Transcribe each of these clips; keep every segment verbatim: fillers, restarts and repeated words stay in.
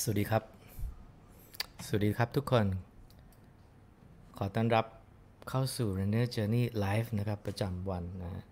สวัสดีครับสวัสดีครับทุกคนขอต้อนรับเข้าสู่ Runner Journey Live นะครับประจำวันนะ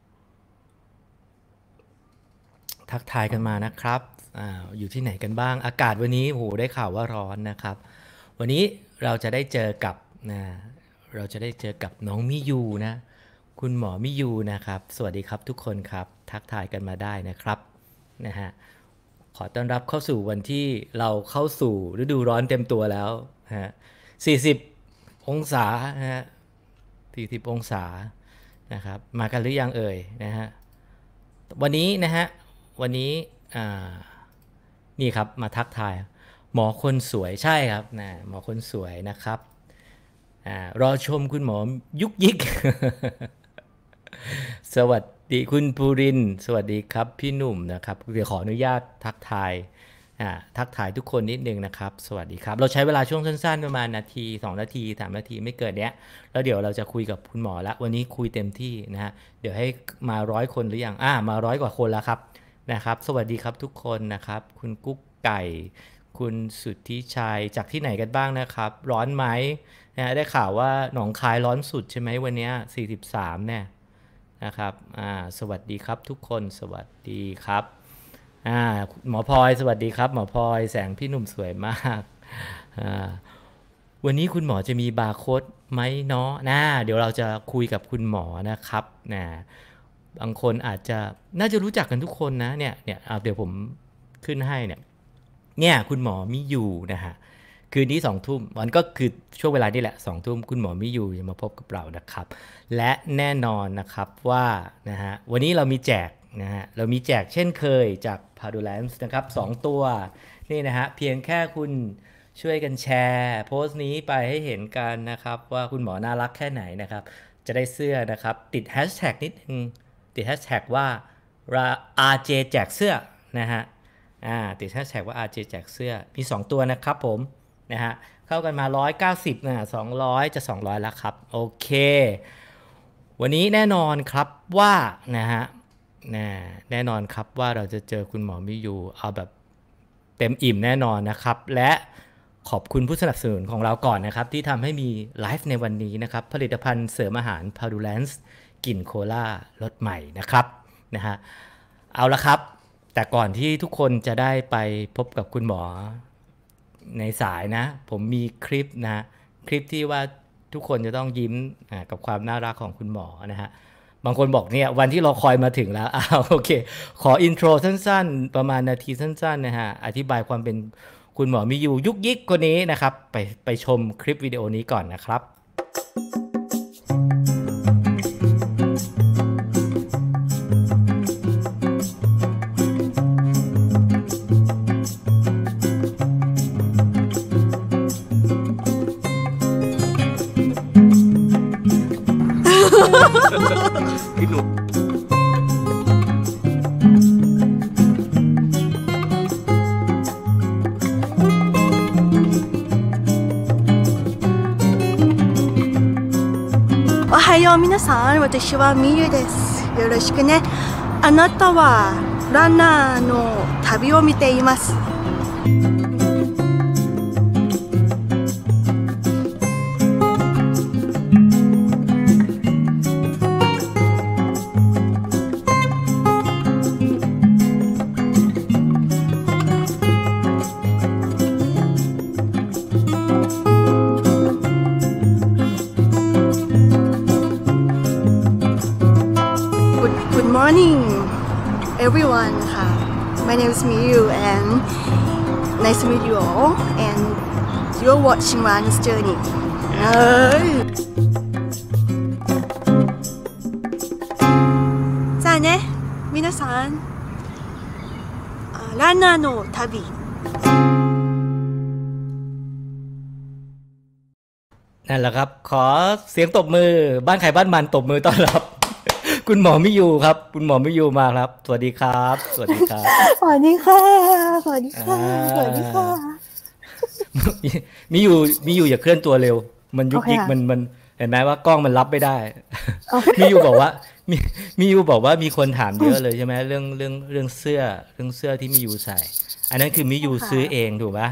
ทักทายกันมานะครับ อ, อยู่ที่ไหนกันบ้างอากาศวันนี้โอ้โหได้ข่าวว่าร้อนนะครับวันนี้เราจะได้เจอกับนะเราจะได้เจอกับน้องมิยูนะคุณหมอมิยูนะครับสวัสดีครับทุกคนครับทักทายกันมาได้นะครับนะฮะขอต้อนรับเข้าสู่วันที่เราเข้าสู่ฤดูร้อนเต็มตัวแล้วฮะสี่สิบองศานะฮะสี่สิบองศานะครับมากันหรือยังเอ่ยนะฮะวันนี้นะฮะวันนี้นี่ครับมาทักทายหมอคนสวยใช่ครับนะหมอคนสวยนะครับอรอชมคุณหมอยุกยิก สวัสดีคุณภูรินทร์สวัสดีครับพี่หนุ่มนะครับเดี๋ยวขออนุญาตทักทายทักทายทุกคนนิดนึงนะครับสวัสดีครับเราใช้เวลาช่วงสั้นๆประมาณนาทีสองนาทีสามนาทีไม่เกินเนี้ยแล้วเดี๋ยวเราจะคุยกับคุณหมอละวันนี้คุยเต็มที่นะฮะเดี๋ยวให้มาร้อยคนหรือยังอ่ามาร้อยกว่าคนแล้วครับนะครับสวัสดีครับทุกคนนะครับคุณกุ๊กไก่คุณสุทธิชัยจากที่ไหนกันบ้างนะครับร้อนไหมนะได้ข่าวว่าหนองคายร้อนสุดใช่ไหมวันนี้สี่สิบสามเนี่ยนะครับอ่าสวัสดีครับทุกคนสวัสดีครับอ่าหมอพลอยสวัสดีครับหมอพลอยแสงพี่หนุ่มสวยมากอ่าวันนี้คุณหมอจะมีบาร์โค้ดไหมเนาะนะเดี๋ยวเราจะคุยกับคุณหมอนะครับนะบางคนอาจจะน่าจะรู้จักกันทุกคนนะเนี่ยเนี่ยเดี๋ยวผมขึ้นให้เนี่ยเนี่ยคุณหมอมิยูนะฮะคืนนี้สองทุ่มวันก็คือช่วงเวลานี่แหละสองทุ่มคุณหมอมิยูจะมาพบกับเรานะครับและแน่นอนนะครับว่านะฮะวันนี้เรามีแจกนะฮะเรามีแจกเช่นเคยจาก Padulance นะครับสองตัวนี่นะฮะเพียงแค่คุณช่วยกันแชร์โพสต์นี้ไปให้เห็นกันนะครับว่าคุณหมอน่ารักแค่ไหนนะครับจะได้เสื้อนะครับติดแฮชแท็กนิดนึงติดแฮชแท็กว่า อาร์ เจ แจกเสื้อนะฮะอ่าติดแฮชแท็กว่า อาร์ เจ แจกเสื้อมีสองตัวนะครับผมนะฮะเข้ากันมาหนึ่งร้อยเก้าสิบนะสองร้อยจะสองร้อยแล้วครับโอเควันนี้แน่นอนครับว่านะฮะแน่นอนครับว่าเราจะเจอคุณหมอมิยูเอาแบบเต็มอิ่มแน่นอนนะครับและขอบคุณผู้สนับสนุนของเราก่อนนะครับที่ทำให้มีไลฟ์ในวันนี้นะครับผลิตภัณฑ์เสริมอาหาร Padulance กลิ่นโคลารสใหม่นะครับนะฮะเอาละครับแต่ก่อนที่ทุกคนจะได้ไปพบกับคุณหมอในสายนะผมมีคลิปนะคลิปที่ว่าทุกคนจะต้องยิ้มกับความน่ารักของคุณหมอนะฮะบางคนบอกเนี่ยวันที่เราคอยมาถึงแล้วอ้าวโอเคขออินโทรสั้นๆประมาณนาทีสั้นๆนะฮะอธิบายความเป็นคุณหมอมิยูยุกยิกคนนี้นะครับไปไปชมคลิปวิดีโอนี้ก่อนนะครับพี่หนุ่มおはよう皆さん、私はみゆです。よろしくね。あなたはランナーの旅を見ています。Good morning, everyone. My name is Miyu, and nice to meet you all. And you're watching Runner's Journey. じゃあね、皆さん、ランナーの旅。 นั่นแหละครับขอเสียงตบมือบ้านใครบ้านมันตบมือต้อนรับคุณหมอมิยูครับคุณหมอมิยูมาครับสวัสดีครับสวัสดีครับสวัสดีค่ะสวัสดีค่ะสวัสดีค่ะมิยูมิยูอย่าเคลื่อนตัวเร็วมันยุกยิกมันมันเห็นไหมว่ากล้องมันรับไม่ได้มิยูบอกว่ามีมิยูบอกว่ามีคนถามเยอะเลยใช่ไหมเรื่องเรื่องเรื่องเสื้อเรื่องเสื้อที่มิยูใส่อันนั้นคือมิยูซื้อเองถูกปะ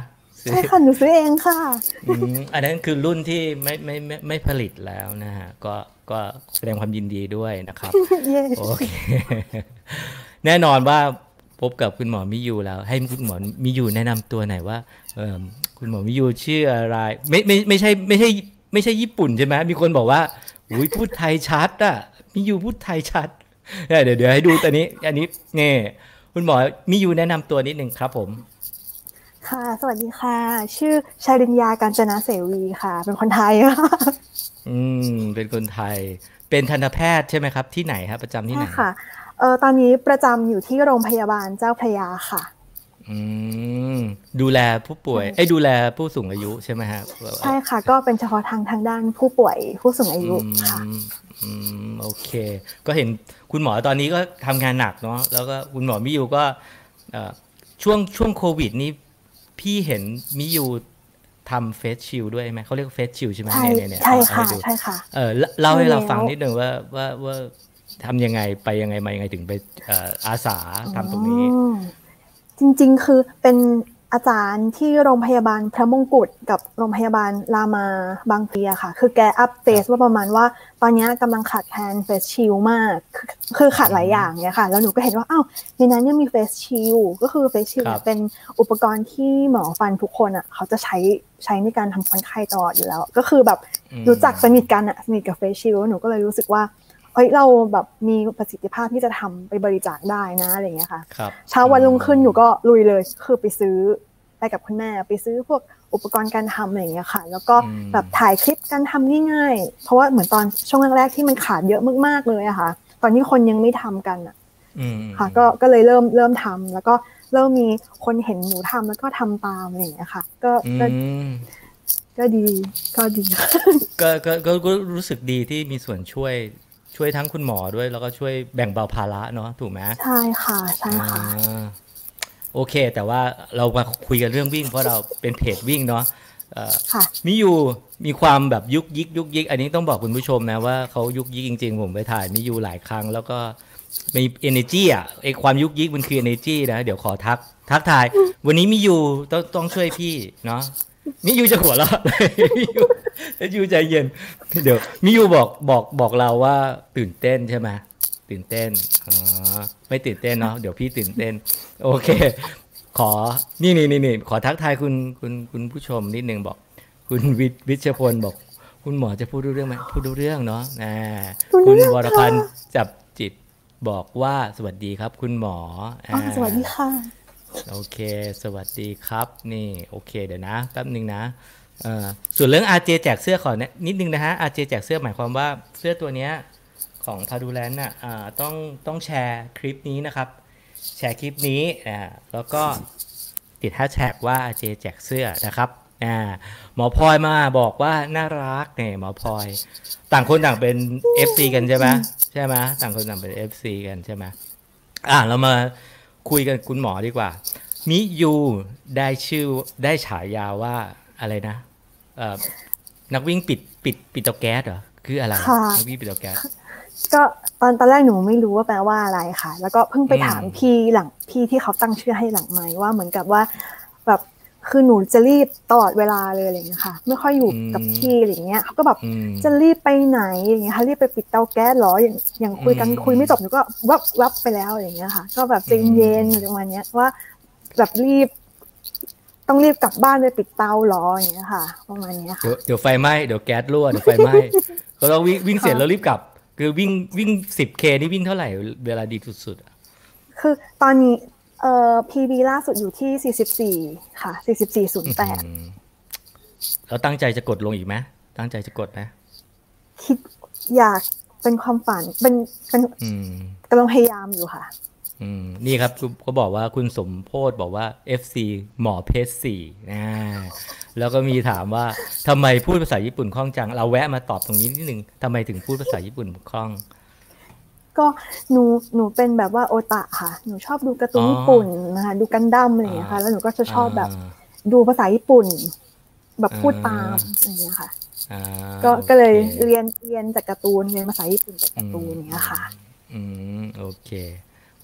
ซื้อใช่ค่ะหนูซื้อเองค่ะอืมอันนั้นคือรุ่นที่ไม่ไม่ไม่ไม่ผลิตแล้วนะฮะก็ก็แสดงความยินดีด้วยนะครับเย้โอเคแน่นอนว่าพบกับคุณหมอมิยูแล้วให้คุณหมอมิยูแนะนำตัวหน่อยว่าเออคุณหมอมิยูชื่ออะไรไม่ไม่ไม่ใช่ไม่ใช่ไม่ใช่ญี่ปุ่นใช่ไหมมีคนบอกว่าอุ้ยพูดไทยชัดอ่ะมิยูพูดไทยชัดเดี๋ยวเดี๋ยวให้ดูตัวนี้อันนี้เนี่ยคุณหมอมิยูแนะนำตัวนิดนึงครับผมค่ะสวัสดีค่ะชื่อชาริญญากาญจนาเสวีค่ะเป็นคนไทยค่ะอืมเป็นคนไทยเป็นทันตแพทย์ใช่ไหมครับที่ไหนครับประจำที่ใช่ไหนค่ะเออตอนนี้ประจำอยู่ที่โรงพยาบาลเจ้าพระยาค่ะอืมดูแลผู้ป่วยเอ้ยดูแลผู้สูงอายุใช่ไหมฮะใช่ค่ะก็เป็นเฉพาะทางทางด้านผู้ป่วยผู้สูงอาอืยุค่ะมอืมโอเคก็เห็นคุณหมอตอนนี้ก็ทำงานหนักเนาะแล้วก็คุณหมอมิยูก็เอ่อช่วงช่วงโควิดนี้พี่เห็นมิยูทำเฟสชิลด้วยไหมเขาเรียกเฟสชิลใช่ไหมใช่เนี่ยเนี่ยเนี่ยใช่เอาเอาค่ะให้ดูใช่ค่ะเออเล่าใช่ให้เราแล้วฟังนิดนึงว่าว่าว่าทำยังไงไปยังไงมายังไงถึงไปเอ่ออาสาอ๋ทำตรงนี้อ จริงๆ คือเป็นอาจารย์ที่โรงพยาบาลพระมงกุฎกับโรงพยาบาลรามาบางพลีอะค่ะคือแกอัปเฟครับซว่าประมาณว่าตอนนี้กำลังขาดแคลนเฟสชิลมากคือคือขาดหลายอย่างเนี่ยค่ะแล้วหนูก็เห็นว่าอ้าวในนั้นยังมีเฟสชิลก็คือเฟสชิลครับเนี่ยเป็นอุปกรณ์ที่หมอฟันทุกคนอะเขาจะใช้ใช้ในการทำคนไข้ตลอดอยู่แล้วก็คือแบบอืรู้จักสนิทมกันอะสนิทกับเฟสชิลหนูก็เลยรู้สึกว่าเฮ้ยเราแบบมีประสิทธิภาพที่จะทำไปบริจาคได้นะอะไรอย่างเงี้ยค่ะครับเช้าอืวันรุ่งขึ้นหนูมก็ลุยเลยคือไปซื้อไปกับคุณแม่ไปซื้อพวกอุปกรณ์การทำอะไรอย่างเงี้ยค่ะแล้วก็อืมแบบถ่ายคลิปการทำง่ายๆเพราะว่าเหมือนตอนช่วงแรกๆที่มันขาดเยอะมากๆเลยอะค่ะตอนนี้คนยังไม่ทำกันอะอืมค่ะอืมก็ก็เลยเริ่มเริ่มทำแล้วก็เริ่มมีคนเห็นหนูทำแล้วก็ทำตามอะไรอย่างเงี้ยค่ะก็อืก็มก็ดีก็ดีก็ก็ก็ก็รู้สึกดีที่มีส่วนช่วยช่วยทั้งคุณหมอด้วยแล้วก็ช่วยแบ่งเบาภาระเนาะถูกไหมใช่ค่ะใช่อ่ค่ะาโอเคแต่ว่าเรามาคุยกันเรื่องวิ่งเพราะเราเป็นเพจวิ่งเนาะเอ่อค่ะมิยูมีความแบบยุกยิกยุกยิกอันนี้ต้องบอกคุณผู้ชมนะว่าเขายุกยิกจริงๆผมไปถ่ายมิยูหลายครั้งแล้วก็มี energy อ่ะไอความยุกยิกมันคือ energy นะเดี๋ยวขอทักทักทายวันนี้มิยูต้องต้องช่วยพี่เนาะ มิยูจะหัวเราะมิยูมิยูใจเย็นเดี๋ยวมิยูบอกบอกบอกเราว่าตื่นเต้นใช่ไหมตื่นเต้นอ๋อไม่ตื่นเต้นเนาะเดี๋ยวพี่ตื่นเต้นโอเคขอนี่นี่นี่นี่ขอทักทายคุณคุณคุณผู้ชมนิดนึงบอกคุณวิวิชพลบอกคุณหมอจะพูดรู้เรื่องไหมพูดรู้เรื่องเนาะอ่าคุณคุณเรื่องค่ะวรพันธ์จับจิตบอกว่าสวัสดีครับคุณหมออ๋ออ่าสวัสดีค่ะโอเค สวัสดีครับ นี่ โอเค เดี๋ยวนะ แป๊บนึงนะเอ่อส่วนเรื่อง อาร์ เจ แจกเสื้อขอเนี่ยนิดนึงนะฮะ อาร์ เจ แจกเสื้อหมายความว่าเสื้อตัวเนี้ยของพาดูแลนน่ะอ่าต้องต้องแชร์คลิปนี้นะครับ แชร์คลิปนี้อ่าแล้วก็ติดแฮชแท็กว่า อาร์ เจ แจกเสื้อนะครับอ่าหมอพลอยมาบอกว่าน่ารักเนี่ยหมอพลอย ต่างคนต่างเป็น เอฟ ซี กันใช่ไหมใช่ไหมต่างคนต่างเป็น เอฟ ซี กันใช่ไหม อ่ะเรามาคุยกันคุณหมอดีกว่ามิยูได้ชื่อได้ฉายาว่าอะไรนะเอ่อนักวิ่งปิดปิดปิดเตาแก๊สเหรอคืออะไรค่ะนักวิ่งปิดเตาแก๊สก็ตอนตอนแรกหนูไม่รู้ว่าแปลว่าอะไรค่ะ แล้วก็เพิ่งไปอืมถามพี่หลังพี่ที่เขาตั้งชื่อให้หลังไมค์ว่าเหมือนกับว่าแบบคือหนูจะรีบตลอดเวลาเลยอะไรอย่างเงี้ยค่ะไม่ค่อยอยู่อืกับมที่อะไรอย่างเงี้ยเขาก็แบบอืมจะรีบไปไหนอย่างเงี้ยค่ะรีบไปปิดเตาแก๊สเหรออย่างอย่างคุยกันคุยไม่จบหนูก็วับวับไปแล้วอย่างเงี้ยค่ะก็แบบใจเย็นอะไรประมาณเนี้ยว่าแบบรีบต้องรีบกลับบ้านไปปิดเตาเหรออย่างเงี้ยค่ะประมาณเนี้ยค่ะเดี๋ยวเดี๋ยวไฟไหม้เดี๋ยวแก๊สรั่วเดี๋ยวไฟไหม้ก็ต้องวิ่งวิ่งเสร็จแล้วรีค่ะบกลับคือวิ่งวิ่ง สิบเค นี่วิ่งเท่าไหร่เวลาดีสุดๆอะคือตอนนี้เอ่อ พี บี ล่าสุดอยู่ที่สี่สิบสี่ค่ะสี่สิบสี่ศูนย์แปดแล้วตั้งใจจะกดลงอีกไหมตั้งใจจะกดไหมคิดอยากเป็นความฝันเป็นเป็นอืมกำลังพยายามอยู่ค่ะอืมนี่ครับเขาบอกว่าคุณสมโพธบอกว่า เอฟ ซี หมอเพชรสี่นะแล้วก็มีถามว่าทำไมพูดภาษาญี่ปุ่นคล่องจังเราแวะมาตอบตรงนี้นิดนึงทำไมถึงพูดภาษาญี่ปุ่นคล่องก็หนูหนูเป็นแบบว่าโอตะค่ะหนูชอบดูการ์ตูอ๋อนญี่ปุ่นนะคะดูกันดั้มอะไรอย่างอ่าเงี้ยค่ะแล้วหนูก็จะชอ่าอบแบบดูภาษาญี่ปุ่นแบบอ่พูดตามาอะไรอย่างเงี้ยค่ะอ่าก็โอก็เลเคยเรียนเรียนจากการ์ตูนเรียนภาษาญี่ปุ่นจากอืการ์ตูนมอย่างเงี้ยค่ะอืมโอเคคุ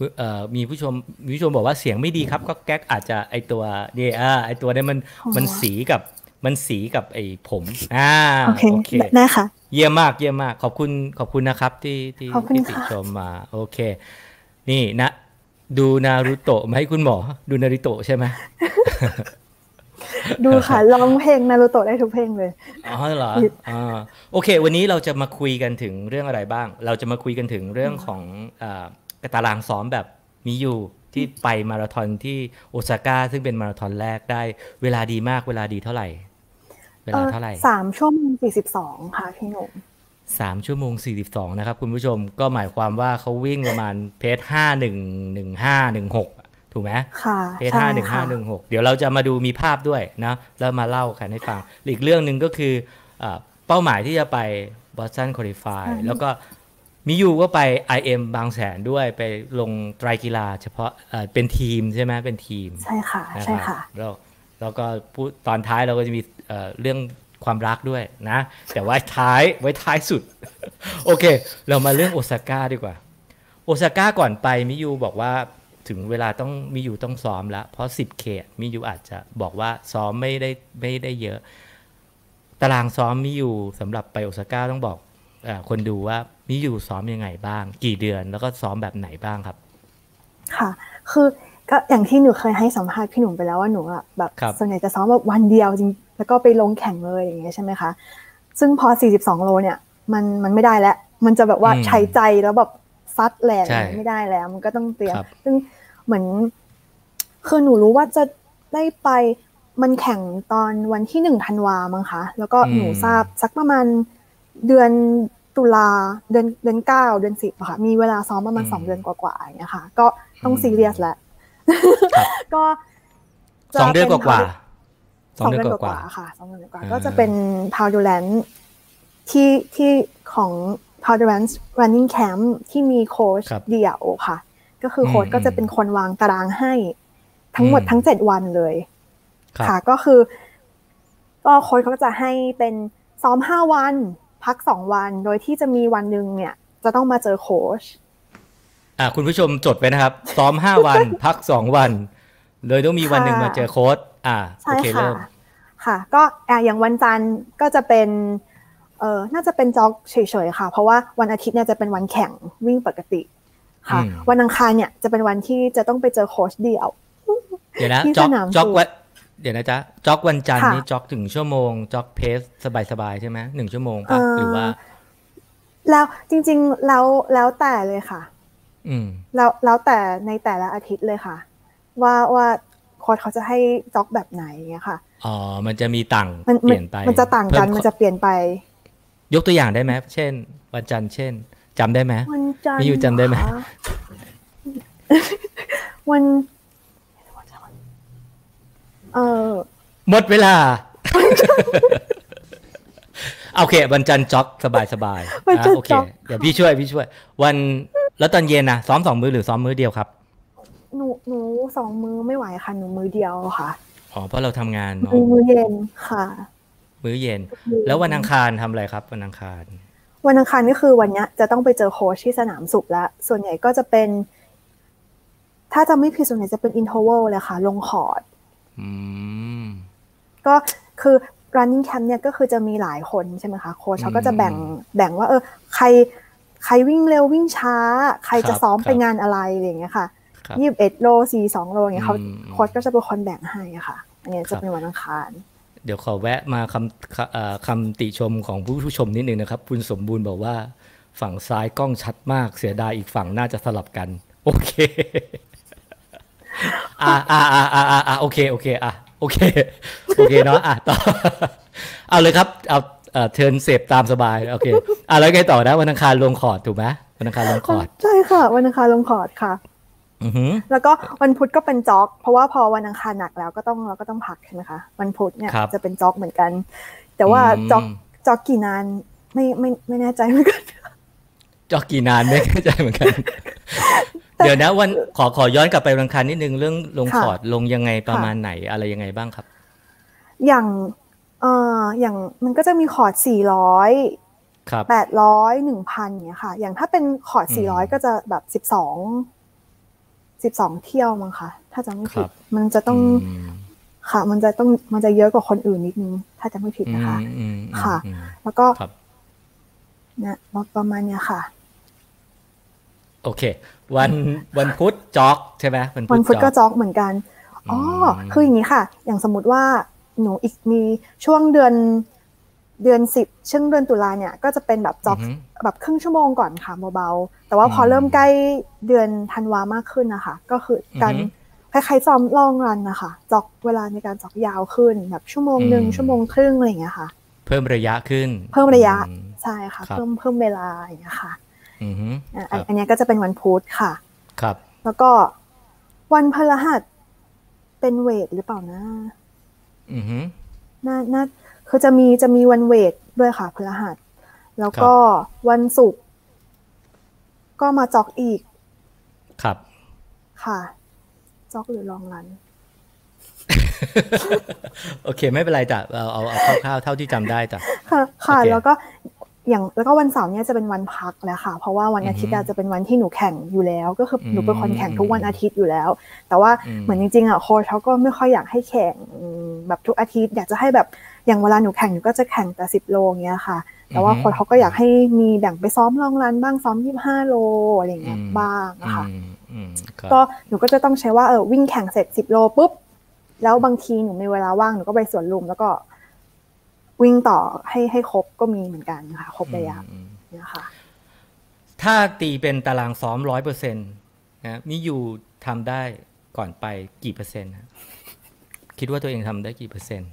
เอ่อมีผู้ชมมีผู้ชมบอกว่าเสียงไม่ดีครับก็แก๊กอาจจะไอตัวเนี่ยอ่าไอตัวนี้มันมันสีกับมันสีกับไอผมอ่าโอเคโอเคได้ค่ะเยี่ยมมากเยี่ยมมากขอบคุณขอบคุณนะครับที่ที่ที่ติชมมาโอเคนี่นะดูนารูโตะมาให้คุณหมอดูนารูโตะใช่ไหมดูค่ะร้องเพลงนารูโตะได้ทุกเพลงเลยอ๋อเหรออ่าโอเควันนี้เราจะมาคุยกันถึงเรื่องอะไรบ้างเราจะมาคุยกันถึงเรื่องของอ่าตารางซ้อมแบบมิยูที่ไปมาราธอนที่โอซาก้าซึ่งเป็นมาราธอนแรกได้เวลาดีมากเวลาดีเท่าไหร่เวลาเท่าไหร่สามชั่วโมงสี่สิบสองค่ะพี่หนุ่มสามชั่วโมงสี่สิบสองนะครับคุณผู้ชมก็หมายความว่าเขาวิ่งประมาณเพจห้าหนึ่งหนึ่งห้าหนึ่งหกถูกไหมค่ะเพจห้าหนึ่งห้าหนึ่งหกเดี๋ยวเราจะมาดูมีภาพด้วยนะแล้วมาเล่ากันให้ฟังอีกเรื่องหนึ่งก็คือเป้าหมายที่จะไปบอสตันคอลิฟายแล้วก็มิยูก็ไป ไอ เอ็ม บางแสนด้วยไปลงไตรกีฬาเฉพาะเป็นทีมใช่ไหมเป็นทีมใช่ค่ะใช่ค่ะแล้วแล้วก็ตอนท้ายเราก็จะมีเรื่องความรักด้วยนะแต่ไว้ท้ายไว้ท้ายสุดโอเคเรามาเรื่องโอซาก้าดีกว่าโอซาก้าก่อนไปมิยูบอกว่าถึงเวลาต้องมิยูต้องซ้อมแล้วเพราะสิบเคมิยูอาจจะบอกว่าซ้อมไม่ได้ไม่ได้เยอะตารางซ้อมมิยูสำหรับไปโอซาก้าต้องบอกเอ่อคนดูว่ามิยูซ้อมยังไงบ้างกี่เดือนแล้วก็ซ้อมแบบไหนบ้างครับค่ะคือก็อย่างที่หนูเคยให้สัมภาษณ์พี่หนุ่มไปแล้วว่าหนูอะแบบส่วนใหญ่จะซ้อมแบบวันเดียวจริงแล้วก็ไปลงแข่งเลยอย่างเงี้ยใช่ไหมคะซึ่งพอสี่สิบสองโลเนี่ยมันมันไม่ได้แล้วมันจะแบบว่าใช้ใจแล้วแบบซัดแรงไม่ได้แล้วมันก็ต้องเตรียมซึ่งเหมือนคือหนูรู้ว่าจะได้ไปมันแข่งตอนวันที่หนึ่งธันวามั้งคะแล้วก็หนูทราบสักประมาณเดือนตุลาเดือนเดือนเก้าเดือนสิบอะค่ะมีเวลาซ้อมประมาณสองเดือนกว่าๆอย่างเงี้ยค่ะก็ต้องซีเรียสแล้วก็สองเดือนกว่าสองเดือนกว่าค่ะสองเดือนกว่าก็จะเป็น Powerland ที่ที่ของ Powerland Running Camp ที่มีโค้ชเดี่ยวค่ะก็คือโค้ชก็จะเป็นคนวางตารางให้ทั้งหมดทั้งเจ็ดวันเลยค่ะก็คือก็โค้ชเขาก็จะให้เป็นซ้อมห้าวันพักสองวันโดยที่จะมีวันนึงเนี่ยจะต้องมาเจอโค้ชอ่ะคุณผู้ชมจดไว้นะครับซ้อมห้าวันพักสองวันโดยต้องมีวันนึงมาเจอโค้ชอ่าโอเคเริ่มค่ะก็อย่างวันจันทร์ก็จะเป็นเอ่อน่าจะเป็นจ็อกเฉยๆค่ะเพราะว่าวันอาทิตย์เนี่ยจะเป็นวันแข่งวิ่งปกติค่ะวันอังคารเนี่ยจะเป็นวันที่จะต้องไปเจอโค้ชเดี่ยวเดี๋ยวนะจ็อกจ็อกวันเดี๋ยวนะจ๊ะจ็อกวันจันทร์นี่จ็อกถึงชั่วโมงจ็อกเพสสบายๆใช่ไหมหนึ่งชั่วโมงป่ะหรือว่าแล้วจริงๆแล้วแล้วแต่เลยค่ะอืมแล้วแล้วแต่ในแต่ละอาทิตย์เลยค่ะว่าว่าโค้ชเขาจะให้จ็อกแบบไหนอย่างเงี้ยค่ะอ๋อมันจะมีต่างเปลี่ยนไปมันจะต่างกันมันจะเปลี่ยนไปยกตัวอย่างได้ไหมเช่นวันจันทร์เช่นจำได้ไหมวันจันทร์มีอยู่จำได้ไหมวันเออหมดเวลาโอเควันจันทร์จ็อกสบายสบายนะโอเคเดี๋ยวพี่ช่วยพี่ช่วยวันแล้วตอนเย็นนะซ้อมสองมื้อหรือซ้อมมื้อเดียวครับหนูหนูสองมื้อไม่ไหวค่ะหนูมื้อเดียวค่ะอ๋อเพราะเราทำงานเนาะมื้อเย็นค่ะมื้อเย็นแล้ววันอังคารทำอะไรครับวันอังคารวันอังคารนี่คือวันนี้จะต้องไปเจอโค้ชที่สนามสุขแล้วส่วนใหญ่ก็จะเป็นถ้าจะไม่ผิดส่วนใหญ่จะเป็นอินเทอร์วัลเลยค่ะลงคอร์ดอืมก็คือ running camp เนี่ยก็คือจะมีหลายคนใช่ไหมคะโค้ชเขาก็จะแบ่งแบ่งว่าเออใครใครวิ่งเร็ววิ่งช้าใครจะซ้อมไปงานอะไรอย่างเงี้ยค่ะยี่สิบเอ็ดโลสี่สิบสองโลอย่างเงี้ยเขาโค้ชก็จะเป็นคนแบ่งให้ค่ะอันนี้จะเป็นวันอังคารเดี๋ยวขอแวะมาคำคำติชมของผู้ชมนิดนึงนะครับคุณสมบูรณ์บอกว่าฝั่งซ้ายกล้องชัดมากเสียดายอีกฝั่งน่าจะสลับกันโอเคอ่าอ่าอ่าอ่าอ่าโอเคโอเคอ่ะโอเคโอเคเนาะอ่ะต่อเอาเลยครับเอาเทิร์นเสพตามสบายโอเคอ่ะแล้วไงต่อนะวันอังคารลงคอร์ดถูกไหมวันอังคารลงคอร์ดใช่ค่ะวันอังคารลงคอร์ดค่ะแล้วก็วันพุธก็เป็นจ็อกเพราะว่าพอวันอังคารหนักแล้วก็ต้องเราก็ต้องพักใช่ไหมคะวันพุธเนี่ยจะเป็นจ็อกเหมือนกันแต่ว่าจ็อกจ็อกกี่นานไม่ไม่ไม่แน่ใจเหมือนกันจ็อกกี่นานไม่แน่ใจเหมือนกันเดี๋ยวนะวันขอขอย้อนกลับไปวันอังคารนิดนึงเรื่องลงคอร์ดลงยังไงประมาณไหนอะไรยังไงบ้างครับอย่างเอ่ออย่างมันก็จะมีคอร์ดสี่ร้อยครับแปดร้อย หนึ่งพันอย่างเงี้ยค่ะอย่างถ้าเป็นคอร์ดสี่ร้อยก็จะแบบสิบสองสิบสองเที่ยวมั้งคะถ้าจำไม่คผิรัดบมันจะต้องอืมค่ะมันจะต้องมันจะเยอะกว่าคนอื่นนิดนึงถ้าจำไม่ผิดอืนะคะมอืมอืมค่ะอืมแล้วก็ครับเนี่ยประมาณเนี้ยค่ะโอเค วันวันพุธจ็อกใช่ไหมวันพุวันธพุธจ็ก็อกจ็อกเหมือนกันอ๋อมคืออย่างนี้ค่ะ อย่างสมมติว่าหนูอีกมีช่วงเดือนเดือนสิบช่วงเดือนตุลาเนี่ยก็จะเป็นแบบจ็อกอือฮึแบบครึ่งชั่วโมงก่อนค่ะเบาๆแต่ว่าพออืมเริ่มใกล้เดือนธันวามากขึ้นนะคะก็คือการอือฮึคล้ายๆซ้อมลองรันนะคะจ็อกเวลาในการจ็อกยาวขึ้นแบบชั่วโมงหนึ่งอืมชั่วโมงครึ่งอะไรอย่างเงี้ยค่ะเพิ่มระยะขึ้นเพิ่มระยะอืมใช่ค่ะครับเพิ่มเพิ่มเวลาอย่างเงี้ยค่ะอือฮึอ่ะครับอันเนี้ยก็จะเป็นวันพุธค่ะครับแล้วก็วันพฤหัสเป็นเวทหรือเปล่านะอือฮึน่าน่าคือจะมีจะมีวันเวทด้วยค่ะพฤหัสแล้วครับก็วันศุกร์ก็มาจ็อกอีกครับค่ะจ็อกหรือลองรันโอเคไม่เป็นไรจ้ะเอาเอาเอาคร่าวๆเท่าที่จำได้จ้ะค่ะค่ะโอเคแล้วก็อย่างแล้วก็วันเสาร์เนี่ยจะเป็นวันพักแล้วค่ะเพราะว่าวันอาทิตย์อือะอฮึจะเป็นวันที่หนูแข่งอยู่แล้ว ก็คือหนูเป็นคนแข่งทุกวันอาทิตย์อยู่แล้ว แต่ว่าอืมเหมือนจริงๆอ่ะโค้ชเขาก็ไม่ค่อยอยากให้แข่งแบบทุกอาทิตย์อยากจะให้แบบอย่างเวลาหนูแข่งหนูก็จะแข่งแต่สิบโลอย่างเงี้ยค่ะ แต่ว่าอือฮึโค้ชเขาก็อยากให้มีแบ่งไปซ้อมลองรันบ้างซ้อมยี่สิบห้าโลอะไรอย่างเงี้ยบ้างนะคะอืมอืมครับก็หนูก็จะต้องใช้ว่าเออวิ่งแข่งเสร็จสิบโลปุ๊บแล้วบางทีหนูมีเวลาว่างหนูก็ไปสวนลุมแล้วก็วิ่งต่อให้ให้ครบก็มีเหมือนกันค่ะครบระยะอืมนะคะถ้าตีเป็นตารางซ้อมร้อยเปอร์เซ็นต์นะนี่อยู่ทำได้ก่อนไปกี่เปอร์เซ็นต์นะคิดว่าตัวเองทำได้กี่เปอร์เซ็นต์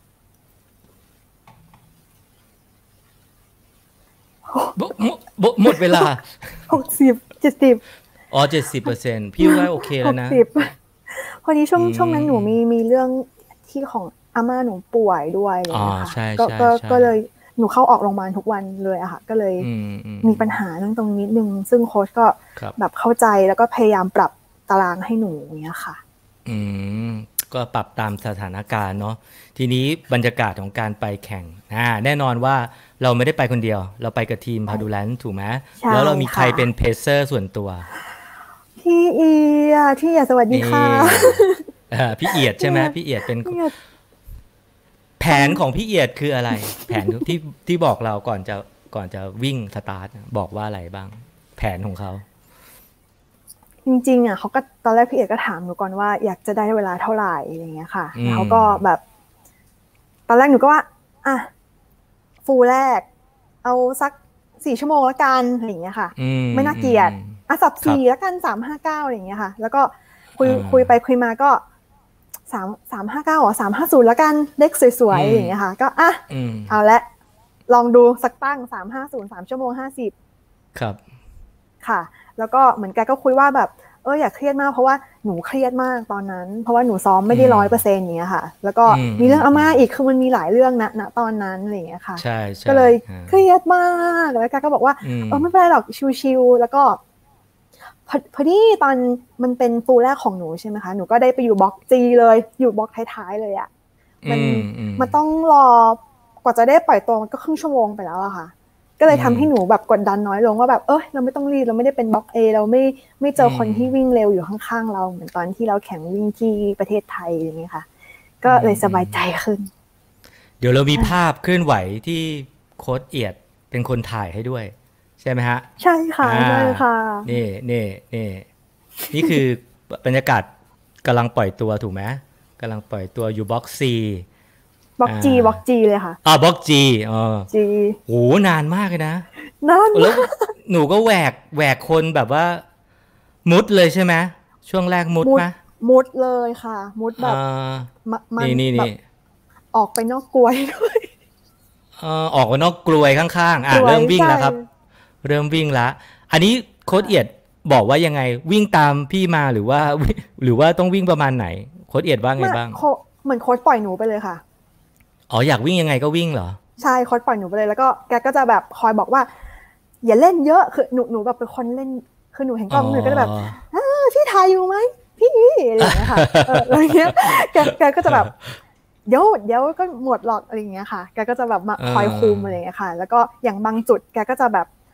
บหมดหมดเวลาหกสิบเจ็ดสิบอ๋อเจ็ดสิบเปอร์เซ็นต์พี่ว่าโอเคหแล้วกนะสิบพอดีช่วงอืมช่วงนั้นหนูมีมีเรื่องที่ของอาม่าหนูป่วยด้วยอะไรอย่างเลยอ๋อค่ะใช่ก็ใช่ก็ใช่ก็เลยหนูเข้าออกโรงพยาบาลทุกวันเลยอะค่ะ ก็เลยอืมอืมีปัญหาเรื่องตรงนี้นิดนึง ซึ่งโค้ชก็ครับแบบเข้าใจแล้วก็พยายามปรับตารางให้หนูอย่างเงี้ยค่ะอืมก็ปรับตามสถานการณ์เนาะทีนี้บรรยากาศของการไปแข่งอ่าแน่นอนว่าเราไม่ได้ไปคนเดียว เราไปกับทีมพาดูแลนถูกไหมใช่แล้วเรามีใครค่ะเป็นเพเซอร์ส่วนตัวพี่เอียพี่เอียสวัสดีนี่ค่ะเอ่อพี่เอียดใช่ไหมพี่พี่เอียดเป็นพี่เอียแผนของพี่เอียดคืออะไร แผนที่ที่บอกเราก่อนจะก่อนจะวิ่งสตาร์ทบอกว่าอะไรบ้าง แผนของเขาจริงๆอ่ะเขาก็ตอนแรกพี่เอกก็ถามหนูก่อนว่าอยากจะได้เวลาเท่าไหร่อะไรอย่างเงี้ยค่ะอืมแล้วเขาก็แบบ ตอนแรกหนูก็ว่าอ่ะฟูลแรก เอาสักสี่ชั่วโมงละกันอะไรอย่างเงี้ยค่ะอืมไม่น่าเกลียดอืมอ่ะสับครับสี่ละกันสามห้าเก้าอะไรอย่างเงี้ยค่ะ แล้วก็คุยอ่าคุยไปคุยมาก็สามสามห้าเก้าหรอสามห้าศูนย์ละกันเลขสวยๆอะไรอย่างเงี้ยค่ะ ก็อ่ะอืมเอาละลองดูสักตั้งสามห้าศูนย์สามชั่วโมงห้าสิบครับค่ะ แล้วก็เหมือนกันก็คุยว่าแบบเอออย่าเครียดมากเพราะว่าหนูเครียดมากตอนนั้น เพราะว่าหนูซ้อมไม่ได้อืร้อยมเปอร์เซ็นต์อย่างเงี้ยค่ะ แล้วก็อืมมีเรื่องอาม่าอีกคือมันมีหลายเรื่องนะณตอนนั้นอะไรอย่างเงี้ยค่ะใช่ใช่ก็เลยอ่าเครียดมากแล้วกันก็บอกว่าอืมเออไม่เป็นไรหรอกชิวๆแล้วก็พอพอดีตอนมันเป็นฟูลแรกของหนูใช่ไหมคะหนูก็ได้ไปอยู่บล็อกจีเลยอยู่บล็อกท้ายๆเลยอ่ะมันอืมอืมมันต้องรอกว่าจะได้ปล่อยตัวมันก็ครึ่งชั่วโมงไปแล้วอะค่ะ ก็เลยทำให้หนูแบบกดดันน้อยลงว่าแบบเออเราไม่ต้องรีบเราไม่ได้เป็นบล็อกเอเราไม่ไม่เจอคนที่วิ่งเร็วอยู่ข้างๆเราเหมือนตอนที่เราแข่งวิ่งที่ประเทศไทยอย่างเงี้ยค่ะ ก็เลยสบายใจขึ้นเดี๋ยวเรามีภาพเคลื่อนไหวที่โค้ชเอียดเป็นคนถ่ายให้ด้วย ใช่ไหมฮะใช่ค่ะอ่าใช่ค่ะนี่นี่นี่นี่คือบรรยากาศกำลังปล่อยตัวถูกไหมกำลังปล่อยตัวอยู่บล็อกซีบล็อกจีบล็อกจีเลยค่ะอ่าบล็อกจีอ๋อจีโหนานมากเลยนะนั่นแล้วหนูก็แหวกแหวกคนแบบว่า มุดเลยใช่ไหมช่วงแรกมุดมุดไหมมุดเลยค่ะ มุดแบบอ่ามะมันนี่นี่แบนี่บออกไปนอกกลวยด้วยเอ่อออกมานอกกลวยข้างๆอ่ะกลวยเริ่มวิ่งแล้วใช่ครับ เริ่มวิ่งแล้วอันนี้โค้ชเอียดบอกว่ายังไงวิ่งตามพี่มาหรือว่า หรือว่าต้องวิ่งประมาณไหนโค้ชเอียดว่าไงบ้างโคเหมือนโค้ชปล่อยหนูไปเลยค่ะอ๋ออยากวิ่งยังไงก็วิ่งเหรอใช่โค้ชปล่อยหนูไปเลยแล้วก็แกก็จะแบบคอยบอกว่า อย่าเล่นเยอะคือหนูหนูแบบเป็นคนเล่นคือหนูเห็นกล้องหนูก็จะแบบเออพี่ถ่ายอยู่ไหมพี่อะไรอย่างเงี้ยค่ะเอออะไรเงี้ยแกแกก็จะแบบเดี๋ยวเดี๋ยวก็หมดหรอกอะไรอย่างเงี้ยค่ะแกก็จะแบบมาคอยคุมอะไรอย่างเงี้ยค่ะ แล้วก็อย่างบางจุดแกก็จะแบบ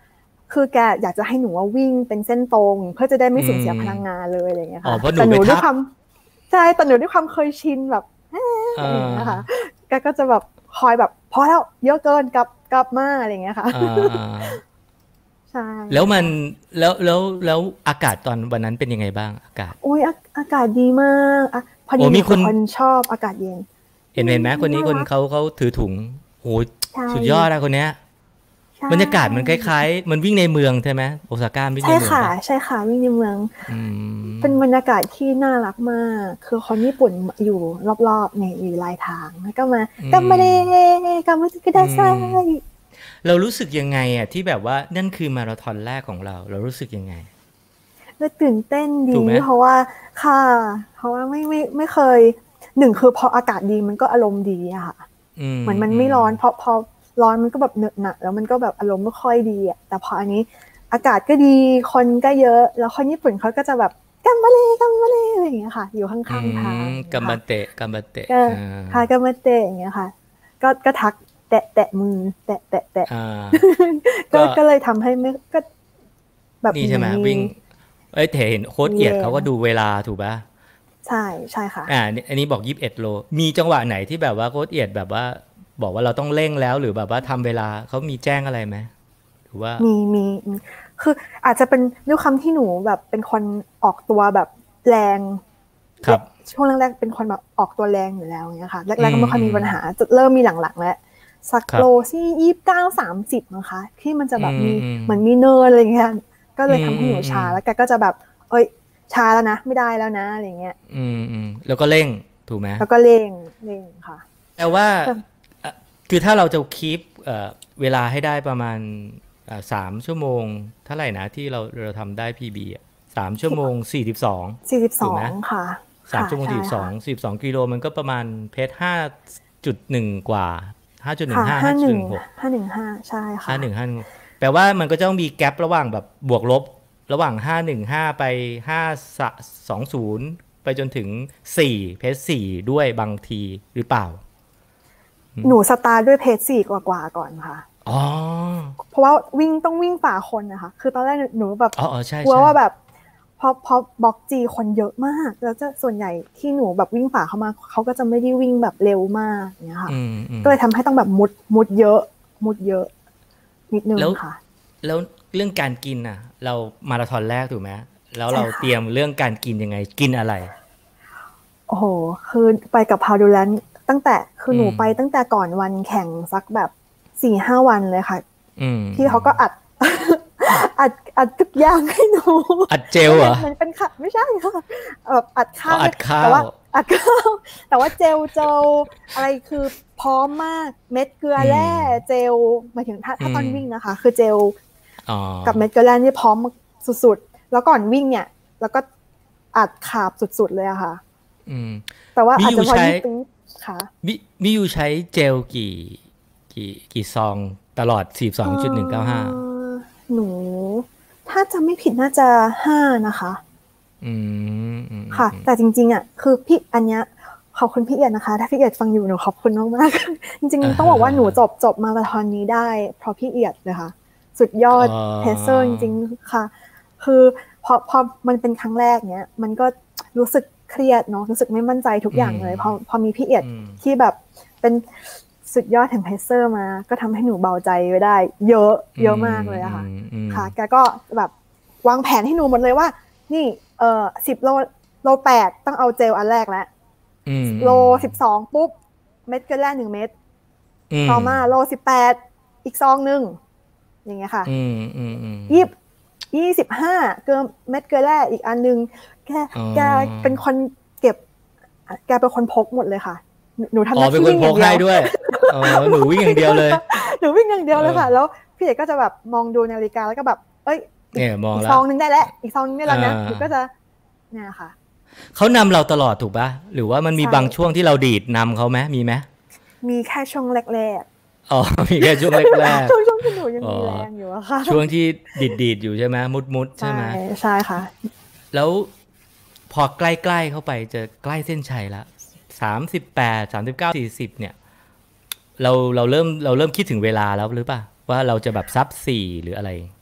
คือแกอยากจะให้หนูว่าวิ่งเป็นเส้นตรงเพื่อจะได้ไม่สูญเสียพลังงานเลยอะไรเงี้ยค่ะแต่หนูด้วยความใช่แต่หนูด้วยความเคยชินแบบอะไรอย่างเงี้ยค่ะแกก็จะแบบคอยแบบพอแล้วเยอะเกินกลับกลับมาอะไรเงี้ยค่ะใช่แล้วมันแล้วแล้วแล้วอากาศตอนวันนั้นเป็นยังไงบ้างอากาศโอ้ยอากาศดีมากพอดีมีคนชอบอากาศเย็นเห็นเห็นไหมคนนี้คนเขาเขาถือถุงโหสุดยอดอะคนเนี้ยบรรยากาศมันคล้ายๆมันวิ่งในเมืองใช่ไหมโอซาก้าวิ่งในเมืองใช่ค่ะใช่ค่ะวิ่งในเมืองเป็นบรรยากาศที่น่ารักมากคือคนญี่ปุ่นอยู่รอบๆในอยู่รายทางแล้วก็มากัมมาเดกัมมาก็ได้ใช่เรารู้สึกยังไงอ่ะที่แบบว่านั่นคือมาราธอนแรกของเราเรารู้สึกยังไงเราตื่นเต้นดีเพราะว่าค่ะเพราะว่าไม่ไม่ไม่เคยหนึ่งคือพออากาศดีมันก็อารมณ์ดีอะค่ะเหมือนมันไม่ร้อนเพราะพอร้อนมันก็แบบเหนอะหนะแล้วมันก็แบบอารมณ์ไม่ค่อยดีอ่ะแต่พออันนี้อากาศก็ดีคนก็เยอะแล้วคนญี่ปุ่นเขาก็จะแบบกัมบาเลกัมบาเลอะไรอย่างเงี้ยค่ะอยู่ข้างๆทางกัมบาเตะกัมบาเตะค่ะกัมบาเตะอย่างเงี้ยค่ะก็ก็ทักแตะแตะมือแตะแตะแตะก็ก็เลยทำให้ไม่ก็แบบนี่ใช่ไหมวิ่งเอ้ยเห็นโค้ชเอียดเขาก็ดูเวลาถูกป่ะใช่ใช่ค่ะอ่าอันนี้บอกยี่สิบเอ็ดโลมีจังหวะไหนที่แบบว่าโค้ชเอียดแบบว่าบอกว่าเราต้องเร่งแล้วหรือแบบว่าทำเวลาเขามีแจ้งอะไรไหมหรือว่ามีมีคืออาจจะเป็นด้วยคำที่หนูแบบเป็นคนออกตัวแบบแรงครับช่วงแรกๆเป็นคนแบบออกตัวแรงอยู่แล้วเงี้ยค่ะแรกๆก็ไม่ค่อยมีปัญหาจะเริ่มมีหลังๆแล้วสักโลที่ยี่สิบเก้าสามสิบนะคะที่มันจะแบบมีเหมือนมีเนินอะไรเงี้ยก็เลยทำให้หนูชาแล้วแกก็จะแบบเอ้ยชาแล้วนะไม่ได้แล้วนะอะไรเงี้ยอืมอืมแล้วก็เร่งถูกไหมแล้วก็เร่งเร่งค่ะแต่ว่าคือถ้าเราจะคีปเวลาให้ได้ประมาณสามชั่วโมงเท่าไหร่นะที่เราเราทำได้ พี บี อ่ะสามชั่วโมงสี่สิบสองสี่สิบสองค่ะสามชั่วโมงสี่สิบสองสี่สิบสองกิโลมันก็ประมาณเพจห้าจุดหนึ่งกว่าห้าจุดหนึ่งห้า ห้าจุดหนึ่งหกห้าหนึ่งห้าใช่ค่ะห้าหนึ่งห้าแปลว่ามันก็จะต้องมีแกลระหว่างแบบบวกลบระหว่างห้าหนึ่งห้าไปห้าสองศูนย์ไปจนถึงสี่เพจสี่ด้วยบางทีหรือเปล่าหนูสตาร์ทด้วยเพจสี่กว่าๆก่อนค่ะอ๋อเพราะว่าวิ่งต้องวิ่งฝ่าคนนะคะคือตอนแรกหนูแบบอ๋อใช่กลัวว่าแบบพอพอบล็อกจีคนเยอะมากแล้วจะส่วนใหญ่ที่หนูแบบวิ่งฝ่าเข้ามาเขาก็จะไม่ได้วิ่งแบบเร็วมากเนี่ยค่ะก็เลยทำให้ต้องแบบมุดมุดเยอะมุดเยอะนิดนึงค่ะแล้วเรื่องการกินอ่ะเรามาราธอนแรกถูกไหมแล้วเราเตรียมเรื่องการกินยังไงกินอะไรโอ้โหคือไปกับพาวดูแลนตั้งแต่คือหนูไปตั้งแต่ก่อนวันแข่งสักแบบสี่ห้าวันเลยค่ะที่เขาก็อัดอัดอัดทุกอย่างให้หนูอัดเจลเหรอมันเป็นค่ะไม่ใช่ค่ะแบบอัดข้าวอัดข้าวแต่ว่าอัดข้าวแต่ว่าเจลเจลอะไรคือพร้อมมากเม็ดเกลือแร่เจลหมายถึงถ้าถ้าตอนวิ่งนะคะคือเจลกับเม็ดเกลือแร่นี่พร้อมสุดๆแล้วก่อนวิ่งเนี่ยแล้วก็อัดขาบสุดๆเลยอะค่ะแต่ว่าอาจจะพอยี่ปีค่ะมิยูใช้เจลกี่กี่กี่ซองตลอด สี่สิบสองจุดหนึ่งเก้าห้าหนูถ้าจำไม่ผิดน่าจะห้านะคะอืมค่ะแต่จริงๆอ่ะคือพี่อันเนี้ยขอบคุณพี่เอียดนะคะถ้าพี่เอียดฟังอยู่หนูขอบคุณมากๆจริงๆต้องบอกว่าหนูจบจบมาราธอนนี้ได้เพราะพี่เอียดเลยค่ะสุดยอดเพเซอร์จริงๆค่ะคือพอพอมันเป็นครั้งแรกเนี้ยมันก็รู้สึกเครียดเนาะรู้สึกไม่มั่นใจทุกอย่างเลยพอพอมีพี่เอียดที่แบบเป็นสุดยอดแห่งเพเซอร์มาก็ทำให้หนูเบาใจไว้ได้เยอะเยอะมากเลยอะค่ะค่ะแกก็แบบวางแผนให้หนูหมดเลยว่านี่เอ่อสิบโลโลแปดต้องเอาเจลอันแรกแล้วโลสิบสองปุ๊บเม็ดเกลือแร่หนึ่งเม็ดต่อมาโลสิบแปดอีกซองหนึ่งอย่างเงี้ยค่ะยี่สิบยี่สิบห้าเกลือเม็ดเกลือแร่อีกอันนึงแกแกเป็นคนเก็บแกเป็นคนพกหมดเลยค่ะหนูทำหน้าที่วิ่งอย่างเดียวด้วยอ๋อหนูวิ่งอย่างเดียวเลยหนูวิ่งอย่างเดียวเลยค่ะแล้วพี่เอกก็จะแบบมองดูนาฬิกาแล้วก็แบบเอ้ยอีกซองนึงได้แล้วอีกซองนึงได้แล้วนะหนูก็จะเนี่ยค่ะเขานำเราตลอดถูกป่ะหรือว่ามันมีบางช่วงที่เราดีดนำเขาไหมมีไหมมีแค่ช่วงแรกๆอ๋อมีแค่ช่วงแรกๆช่วงช่วงที่หนูยังมีแรงอยู่อะค่ะช่วงที่ดีดดีดอยู่ใช่ไหมมุดมุดใช่ไหมใช่ค่ะแล้วพอใกล้ๆเข้าไปจะใกล้เส้นชัยแล้วสามสิบแปด สามสิบเก้า สี่สิบเนี่ยเราเราเริ่มเราเริ่มคิดถึงเวลาแล้วหรือเปล่าว่าเราจะแบบซับสี่หรืออะไรโห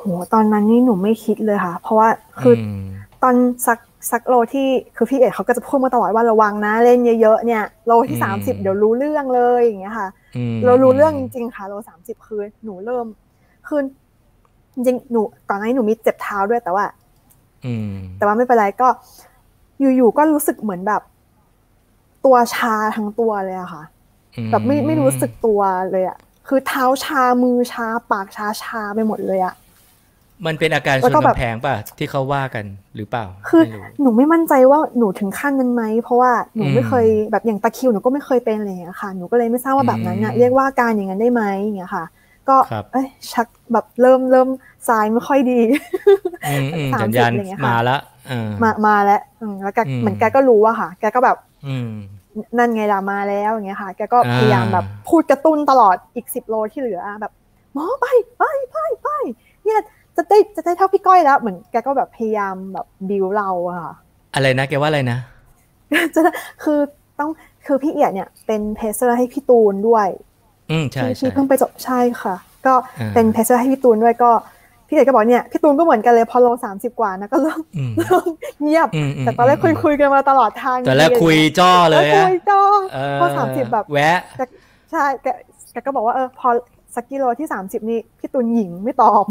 ตอนนั้นนี่หนูไม่คิดเลยค่ะเพราะว่าคือตอนสักสักโลที่คือพี่เอกเขาก็จะพูดมาตลอดว่าระวังนะเล่นเยอะๆเนี่ยโลที่สามสิบเดี๋ยวรู้เรื่องเลยอย่างเงี้ยค่ะเรารู้เรื่องจริงๆค่ะโลสามสิบคือหนูเริ่มคือจริงหนูก่อนหน้านี้หนูมีเจ็บเท้าด้วยแต่ว่าแต่ว่าไม่เป็นไรก็อยู่ๆก็รู้สึกเหมือนแบบตัวชาทั้งตัวเลยอะค่ะแบบไม่ไม่รู้สึกตัวเลยอะคือเท้าชามือชาปากชาชาไปหมดเลยอะมันเป็นอาการชนกำแพงป่ะที่เขาว่ากันหรือเปล่าคือหนูไม่มั่นใจว่าหนูถึงขั้นนั้นไหมเพราะว่าหนูไม่เคยแบบอย่างตะคริวหนูก็ไม่เคยเป็นอะไรอย่างเงี้ยค่ะหนูก็เลยไม่ทราบว่าแบบนั้นน่ะเรียกว่าการอย่างนั้นได้ไหมอย่างเงี้ยค่ะก็เอ้ยชักแบบเริ่มเริ่มทรายไม่ค่อยดีสัญญาณมาแล้วมามาแล้วแล้วแกเหมือนแกก็รู้อะค่ะแกก็แบบนั่นไงล่ะมาแล้วอย่างเงี้ยค่ะแกก็พยายามแบบพูดกระตุ้นตลอดอีกสิบโลที่เหลือแบบหมอไปไปไปไปเนี่ยจะได้จะได้เท่าพี่ก้อยแล้วเหมือนแกก็แบบพยายามแบบบิวเราอะค่ะอะไรนะแกว่าอะไรนะจะคือต้องคือพี่เอียดเนี่ยเป็นเพเซอร์ให้พี่ตูนด้วยอืมใช่ที่เพิ่งไปจบใช่ค่ะก็เป็นเพเซอร์ให้พี่ตูนด้วยก็พี่เอียดก็บอกเนี่ยพี่ตูนก็เหมือนกันเลยพอโลสามสิบกว่านะก็เริ่มเริ่มเงียบแต่ตอนแรกคุยคุยกันมาตลอดทางแต่แรกคุยจ้อเลยคุยจ้อพอสามสิบแบบแวะใช่แกแกก็บอกว่าเออพอสักกิโลที่สามสิบนี่พี่ตูนหญิงไม่ตอบ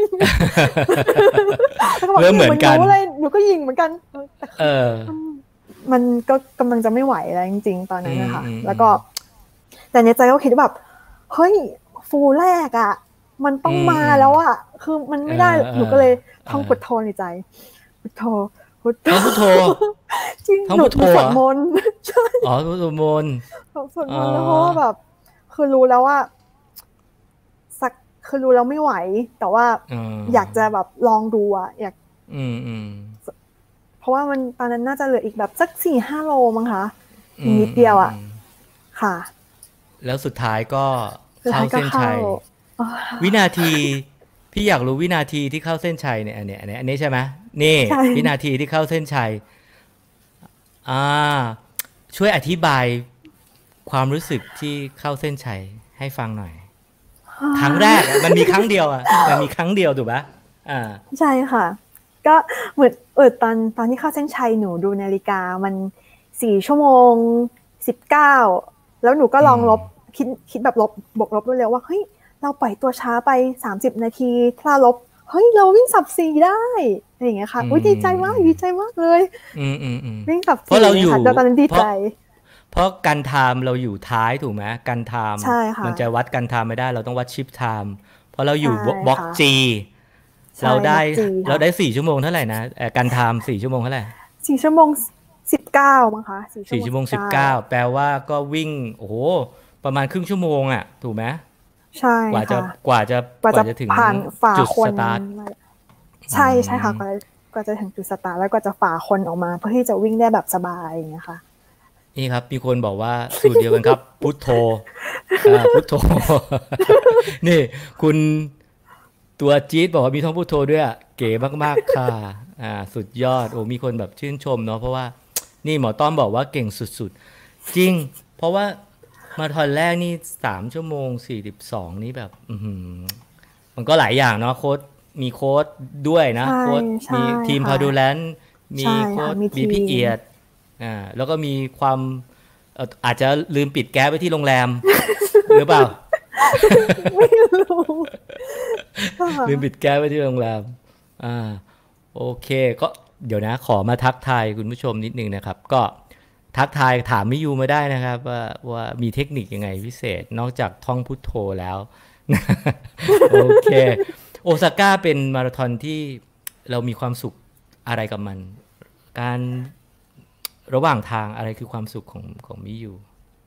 เริ่มเหมือนกันหนูเลยหนูก็หญิงเหมือนกันเออมันก็กำลังจะไม่ไหวแล้วจริงๆตอนนั้นนะคะแล้วก็แต่ในใจก็คิดว่าแบบเฮ้ยฟูแรกอ่ะมันต้องมาแล้วอ่ะคือมันไม่ได้หนูก็เลยท่องพุทโธในใจพุทโธพุทโธพุทโธจริงหนูสวดมนต์ใช่อ๋อสวดมนต์สวดมนต์แล้วเพราะว่าแบบคือรู้แล้วว่าสักคือรู้แล้วไม่ไหวแต่ว่าอยากจะแบบลองดูอ่ะอยากอืมอืมเพราะว่ามันตอนนั้นน่าจะเหลืออีกแบบสักสี่ห้าโลมั้งคะนิดเดียวอ่ะค่ะแล้วสุดท้ายก็เข้าเส้นชัยวินาทีพี่อยากรู้วินาทีที่เข้าเส้นชัยเนี่ยอันนี้อันนี้อันนี้ใช่ไหมนี่วินาทีที่เข้าเส้นชัยอ่าช่วยอธิบายความรู้สึกที่เข้าเส้นชัยให้ฟังหน่อยครั้งแรกมันมีครั้งเดียวอ่ะมันมีครั้งเดียวถูกปะอ่าใช่ค่ะก็เหมือนเออตอนตอนที่เข้าเส้นชัยหนูดูนาฬิกามันสี่ชั่วโมงสิบเก้าแล้วหนูก็ลองลบคิดคิดแบบลบบวกลบเร็วๆว่าเฮ้ยเราปล่อยตัวช้าไปสามสิบนาทีถ้าลบเฮ้ยเราวิ่งสับสี่ได้อะไรอย่างเงี้ยค่ะอุ้ยดีใจมากดีใจมากเลยอืมอืมอืมวิ่งสับสี่เพราะเราอยู่ตอนนั้นดีใจเพราะการไทม์เราอยู่ท้ายถูกไหมการไทม์มันจะวัดการไทม์ไม่ได้เราต้องวัดชิปไทม์เพราะเราอยู่บล็อกจีเราได้เราได้สี่ชั่วโมงเท่าไหร่นะการไทม์สี่ชั่วโมงเท่าไหร่สี่ชั่วโมงสิบเก้ามั้งคะสี่ชั่วโมงสิบเก้าแปลว่าก็วิ่งโอ้โหประมาณครึ่งชั่วโมงอ่ะถูกไหมใช่กว่าจะกว่าจะกว่าจะถึงจุดสตาร์ทใช่ใช่ค่ะกว่ากว่าจะถึงจุดสตาร์ทแล้วก็จะฝ่าคนออกมาเพื่อที่จะวิ่งได้แบบสบายอย่างเงี้ยค่ะนี่ครับมีคนบอกว่าสูตรเดียวกันครับพุทโธพุทโธนี่คุณตัวจี๊ดบอกว่ามีท่องพุทโธด้วยเก๋มากๆค่ะอ่าสุดยอดโอ้มีคนแบบชื่นชมเนาะเพราะว่านี่หมอต้อมบอกว่าเก่งสุดๆจริงเพราะว่ามาราธอนแรกนี่สามชั่วโมงสี่สิบสองนี่แบบอืมมันก็หลายอย่างเนาะโค้ชมีโค้ชด้วยนะโค้ชมีทีมพาดูแลนซ์มีโค้ชมีพี่เอียดอ่าแล้วก็มีความอาจจะลืมปิดแก๊สไว้ที่โรงแรมหรือเปล่าไม่รู้ลืมปิดแก๊สไว้ที่โรงแรมอ่าโอเคก็เดี๋ยวนะขอมาทักทายคุณผู้ชมนิดนึงนะครับก็ทักทายถามมิยูมาได้นะครับว่าว่ามีเทคนิคยังไงพิเศษนอกจากท่องพุทโธแล้วโอเคโอซาก้าเป็นมาราธอนที่เรามีความสุขอะไรกับมันการระหว่างทางอะไรคือความสุขของของมิยู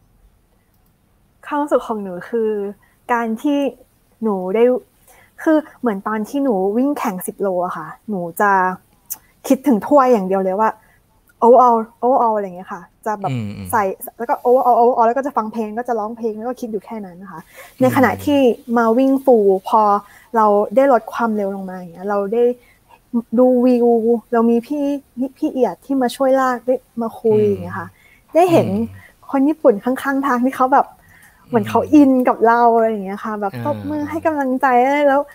ความสุขของหนูคือการที่หนูได้คือเหมือนตอนที่หนูวิ่งแข่งสิบโลอะค่ะหนูจะคิดถึงถ้วยอย่างเดียวเลยว่าโอเวอร์โอเวอร์อะไรอย่างเงี้ยค่ะจะแบบใส่แล้วก็โอเวอร์โอเวอร์แล้วก็จะฟังเพลงก็จะร้องเพลงแล้วก็คิดอยู่แค่นั้นนะคะในขณะที่มาวิ่งฟูพอเราได้ลดความเร็วลงมาอย่างเงี้ยเราได้ดูวิวเรามีพี่พี่เอียดที่มาช่วยลากได้มาคุยอย่างเงี้ยค่ะได้เห็นคนญี่ปุ่นข้างๆทางที่เขาแบบเหมือนเขาอินกับเราอะไรอย่างเงี้ยค่ะแบบตบมือให้กำลังใจแล้ว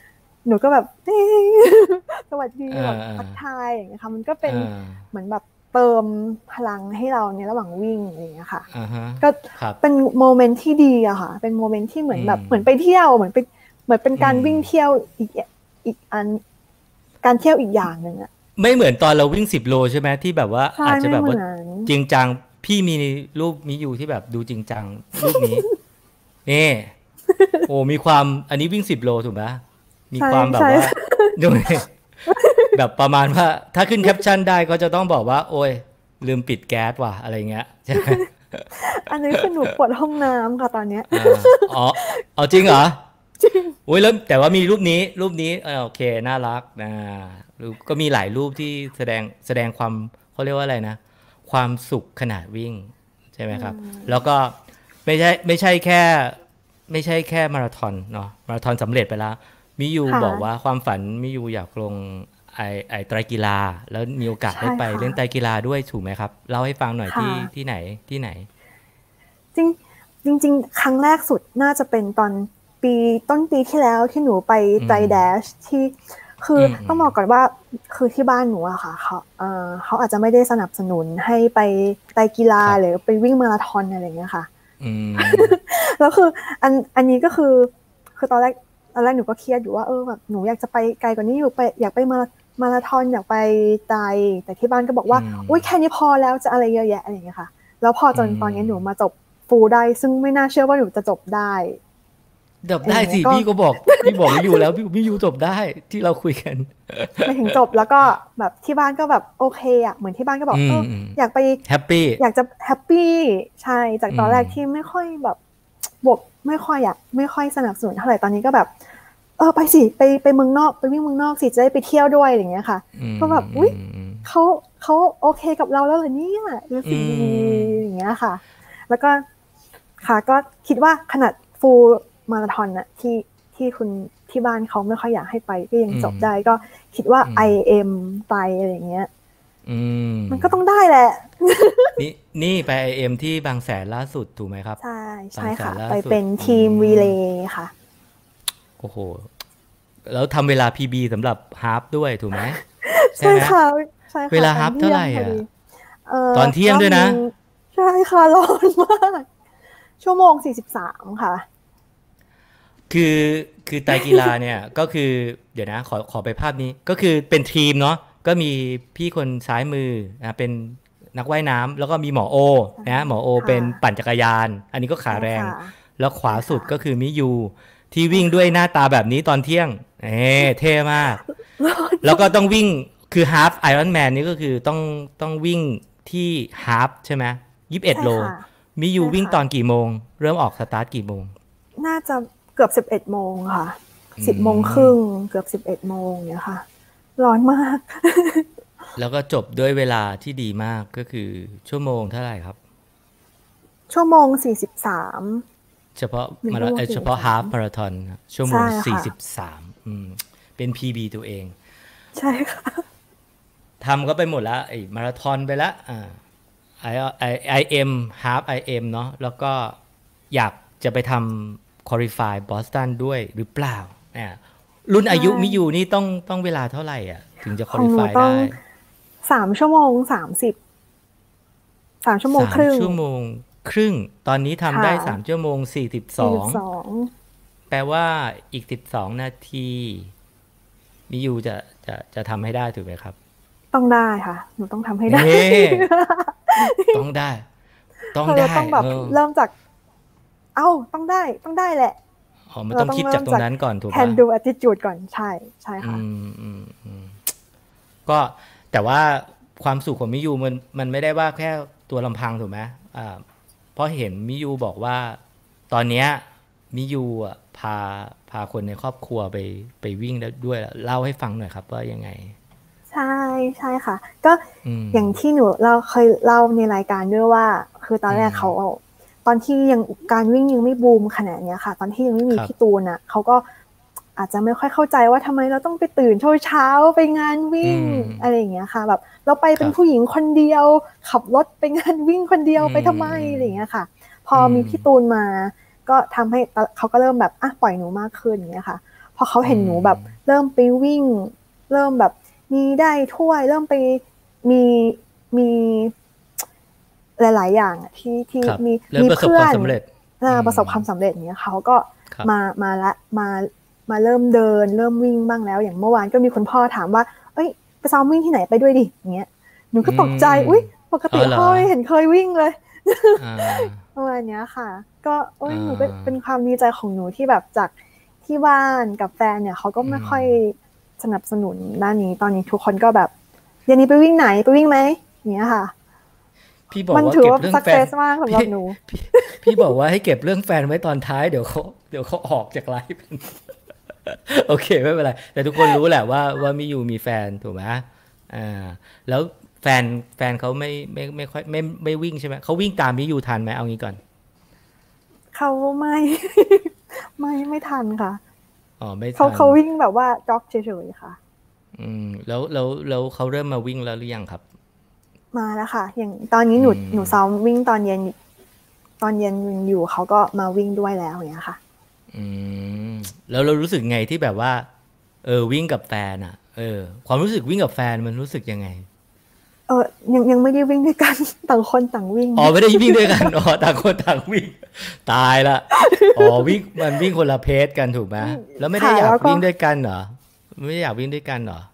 หนูก็แบบสวัสดีเออแบบทักทายอย่างเงี้ยค่ะมันก็เป็นเออเหมือนแบบเติมพลังให้เราในระหว่างวิ่งอะไรอย่างเงี้ยค่ะอ่าฮะก็ครับเป็นโมเมนต์ที่ดีอะค่ะเป็นโมเมนต์ที่เหมือนแบบอืมเหมือนไปเที่ยวเหมือนเป็นเหมือนเป็นการอืมวิ่งเที่ยวอีกอีกอันการเที่ยวอีกอย่างหนึ่งอะไม่เหมือนตอนเราวิ่งสิบโลใช่ไหมที่แบบว่าใช่อาจจะแบบไม่ว่าเหมือนจริงจังพี่มีรูปมิยูที่แบบดูจริงจังรูปนี้ นี่โอ้มีความอันนี้วิ่งสิบโลถูกไหมมีใช่ความแบบใช่ว่าดูนี่แบบประมาณว่าถ้าขึ้นแคปชั่นได้ก็จะต้องบอกว่า โอ้ยลืมปิดแก๊สว่ะอะไรเงี้ยใช่ไหมอันนี้คือหนูปวดห้องน้ำค่ะตอนเนี้ยอ่าอ๋อเอาจริงเหรอโอ้ยแล้วแต่ว่ามีรูปนี้รูปนี้เออโอเคน่ารักนะรูปก็มีหลายรูปที่แสดงแสดงความเขาเรียกว่าอะไรนะ ความสุขขณะวิ่งใช่ไหมครับ แล้วก็ไม่ใช่ไม่ใช่แค่ไม่ใช่แค่มาราธอนเนาะมาราธอนสำเร็จไปแล้วมิยูค่ะบอกว่าความฝันมิยูอยากลงไอไอไตรกีฬา แล้วมีโอกาสใช่ได้ไปค่ะเล่นไตรกีฬาด้วยถูกไหมครับเล่าให้ฟังหน่อยค่ะที่ที่ไหนที่ไหนจริงจริงๆครั้งแรกสุดน่าจะเป็นตอนปีต้นปีที่แล้วที่หนูไปไตรแดชที่คืออมต้องบอกก่อนว่าคือที่บ้านหนูอะค่ะเขาเอ่อเขาอาจจะไม่ได้สนับสนุนให้ไปไตรกีฬาครับหรือไปวิ่งมาราธอนอะไรอย่างเงี้ยค่ะอืมแล้วคืออันอันนี้ก็คือคือตอนแรกตอนแรกหนูก็เครียดอยู่ว่าเออแบบหนูอยากจะไปไกลกว่านี้อยู่ไปอยากไปมามาราธอนอยากไปไตรแต่ที่บ้านก็บอกว่าอืมโอ๊ยแค่นี้พอแล้วจะอะไรเยอะแยะอะไรอย่างเงี้ยค่ะแล้วพอจนอืมตอนนี้หนูมาจบฟูลได้ซึ่งไม่น่าเชื่อว่าหนูจะจบได้จบได้สิก็พี่ก็บอกพี่บอกมิยูแล้วพี่มิยูจบได้ที่เราคุยกันไปถึงจบแล้วก็แบบที่บ้านก็แบบโอเคอะเหมือนที่บ้านก็บอกอืมเอออืมอยากไปแฮปปี้อยากจะแฮปปี้ใช่จากตอนอืมแรกที่ไม่ค่อยแบบบวกไม่ค่อยอยากไม่ค่อยสนับสนุนเท่าไหร่ตอนนี้ก็แบบ เออไปสิไปไปเมืองนอกไปวิ่งเมืองนอกสิจะได้ไปเที่ยวด้วยอย่างเงี้ยค่ะอืมก็แบบอุ๊ยอืมเขาเขาโอเคกับเราแล้วเหรอเนี่ยรู้สึกดีอืมอย่างเงี้ยค่ะ แล้วก็ค่ะก็คิดว่าขนาดฟูลมาราธอนน่ะที่ที่คุณที่บ้านเขาไม่ค่อยอยากให้ไปก็ยังอืมจบได้ก็คิดว่าอืมไอ เอ็ม ไปอะไรอย่างเงี้ยอืมมันก็ต้องได้แหละนี่นี่ไปไอเอ็มที่บางแสนล่าสุดถูกไหมครับใช่ใช่บางแสนค่ะล่าไปสุดเป็นทีมอืรีเลย์ค่ะโอ้โห แล้วทำเวลา พี บี สำหรับฮาล์ฟด้วยถูกไหม ใช่ใช่ไหมค่ะใช่ค่ะเวลาตอฮาล์นฟเที่เท่าย ไหงร่พออ่ะดีเตอนเที่ยงด้วยนะรอบใช่ค่ะร้อนมากชั่วโมงสี่สิบสามค่ะคือคือไตรกีฬาเนี่ย ก็คือเดี๋ยวนะขอขอไปภาพนี้ก็คือเป็นทีมเนาะก็มีพี่คนซ้ายมือนะเป็นนักว่ายน้ำแล้วก็มีหมอโอนะหมอโอค่ะเป็นปั่นจักรยาน อันนี้ก็ขาแรงใช่ค่ะแล้วขวาสุดใช่ค่ะก็คือมิยูที่วิ่งด้วยหน้าตาแบบนี้ตอนเที่ยงเอ๊เท่มาก แล้วก็ต้องวิ่งคือฮาล์ฟไอรอนแมนนี่ก็คือต้องต้องวิ่งที่ฮาล์ฟใช่ไหมยี่สิบเอ็ดใช่โลค่ะมิยูใช่ค่ะวิ่งตอนกี่โมง เริ่มออกสตาร์ทกี่โมงน่าจะเกือบสิบเอ็ดโมงค่ะอืมสิบโมงครึ่งเกือบสิบเอ็ดโมงเนี่ยค่ะ ร้อนมากแล้วก็จบด้วยเวลาที่ดีมากก็คือชั่วโมงเท่าไหร่ครับชั่วโมงสี่สิบสามเฉพาะหนึ่งมาชั่วโมงเอ่อเฉพาะสี่สิบสามฮาล์ฟมาราธอนชั่วโมงใช่ค่ะสี่สิบสามอืมเป็น พี บี ตัวเองใช่ค่ะทำก็ไปหมดแล้วไอ้มาราธอนไปแล้วอ่าไอไอไอเอ็มฮาล์ฟไอเอ็มเนาะแล้วก็อยากจะไปทำคอริฟายบอสตันด้วยหรือเปล่าเนี่ยรุ่นอายุใช่มิยูนี่ต้องต้องเวลาเท่าไหร่อ่ะ ถึงจะคขอองริหนูฟายต้อได้งสามชั่วโมงสามสิบสามชั่วโมงสามครึ่งชั่วโมงครึ่ง ตอนนี้ทำได้ค่ะสามชั่วโมงสี่สิบสสี่อสิงบสองแปลว่าอีกสิบสองนาทีมิยูจะจะจะทำให้ได้ถูกไหมครับต้องได้ค่ะ หนูต้องทำให้ได้เน่ต้องได้ ต้องเราได้ต้องแบบเออเริ่มจาก เอ้าต้องได้ต้องได้แหละอ๋อมันต้องคิดจากตรงนั้นก่อนถูกแทปะนดู attitude ก่อนใช่ใช่อืค่ะมอืมอืมก็แต่ว่าความสุขของมิยูมันมันไม่ได้ว่าแค่ตัวลำพังถูกไหมอ่าเพราะเห็นมิยูบอกว่า ตอนเนี้ยมิยูอ่ะพาพาคนในครอบครัวไปไปวิ่งแล้วด้วยเล่าให้ฟังหน่อยครับว่ายังไงใช่ใช่ค่ะ ก็อืมอย่างที่หนูเราเคยเล่าในรายการด้วยว่า คือตอนแรกอืมเขาเอาตอนที่ยังการวิ่งยังไม่บูมขนาดเนี้ยค่ะ ตอนที่ยังไม่มีครับพี่ตูนอ่ะเขาก็อาจจะไม่ค่อยเข้าใจว่าทำไมเราต้องไปตื่นเช้าเช้าๆไปงานวิ่งอืมอะไรอย่างเงี้ยค่ะ แบบเราไปเป็นครับผู้หญิงคนเดียว ขับรถไปงานวิ่งคนเดียวอืมไปทำไมอะไรอย่างเงี้ยค่ะ พออมมีพี่ตูนมา ก็ทำให้เขาก็เริ่มแบบอ่ะปล่อยหนูมากขึ้นอย่างเงี้ยค่ะ พพอเขาเห็นหนูแบบเริ่มไปวิ่งเริ่มแบบมีได้ถ้วยเริ่มไปมีมีหลายๆอย่างที่ที่มีมีเพื่อนประสบความสำเร็จเนี้ยเขาก็มามาละมามาเริ่มเดินเริ่มวิ่งบ้างแล้วอย่างเมื่อวานก็มีคุณพ่อถามว่าเอ้ยไปซ้อมวิ่งที่ไหนไปด้วยดิอย่างเงี้ยหนูก็ตกใจอุ๊ยปกติพ่อไม่เห็นเคยวิ่งเลยประมาณเนี้ยค่ะก็โอ้ยหนูก็เป็นความดีใจของหนูที่แบบจากที่บ้านกับแฟนเนี่ยเขาก็ไม่ค่อยสนับสนุนด้านนี้ตอนนี้ทุกคนก็แบบเย็นนี้ไปวิ่งไหนไปวิ่งไหมอย่างเงี้ยค่ะพี่บอกว่าเก็บเรื่องแฟนมากสำหรับหนูพี่บอกว่าให้เก็บเรื่องแฟนไว้ตอนท้ายเดี๋ยวเขาเดี๋ยวเขาออกจากไลฟ์โอเคไม่เป็นไรแต่ทุกคนรู้แหละว่าว่ามิยูมีแฟนถูกไหมอ่าแล้วแฟนแฟนเขาไม่ไม่ไม่ค่อยไม่ไม่วิ่งใช่ไหมเขาวิ่งตามมิยูทันไหมเอางี้ก่อนเขาไม่ไม่ไม่ทันค่ะอ๋อไม่ทันเขาเขาวิ่งแบบว่าจ็อกเฉยๆค่ะอืมแล้วแล้วแล้วเขาเริ่มมาวิ่งแล้วหรือยังครับมาแล้วค่ะอย่างตอนนี้หนูหนูซ้อมวิ่งตอนเย็นตอนเย็นอยู่เขาก็มาวิ่งด้วยแล้วอย่างเงี้ยค่ะอืมแล้วเรารู้สึกไงที่แบบว่าเออวิ่งกับแฟนอ่ะเออความรู้สึกวิ่งกับแฟนมันรู้สึกยังไงเออยังยังไม่ได้วิ่งด้วยกันต่างคนต่างวิ่งอ๋อไม่ได้วิ่งด้วยกันอ๋อต่างคนต่างวิ่งตายละอ๋อวิ่งมันวิ่งคนละเพจกันถูกไหมแล้วไม่ได้อยากวิ่งด้วยกันเหรอไม่ได้อยากวิ่งด้วยกันเหรอ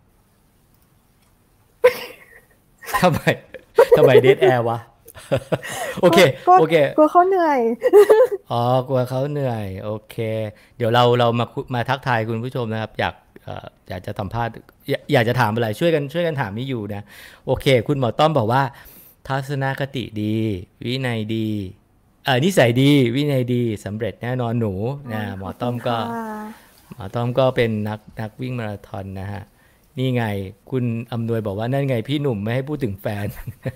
ทำไมทำไมเดทแอร์วะโอเคโอเคกลัวเขาเหนื่อยอ๋อกลัวเขาเหนื่อยโอเคเดี๋ยวเราเรามามาทักทายคุณผู้ชมนะครับอยากอยากจะสัมภาษณ์อยากจะถามอะไรช่วยกันช่วยกันถามนี่อยู่นะโอเคคุณหมอต้อมบอกว่าทัศนคติดีวินัยดีเออนิสัยดีวินัยดีสำเร็จแน่นอนหนูนะหมอต้อมก็หมอต้อมก็เป็นนักนักวิ่งมาราธอนนะฮะนี่ไงคุณอำนวยบอกว่านั่นไงพี่หนุ่มไม่ให้พูดถึงแฟน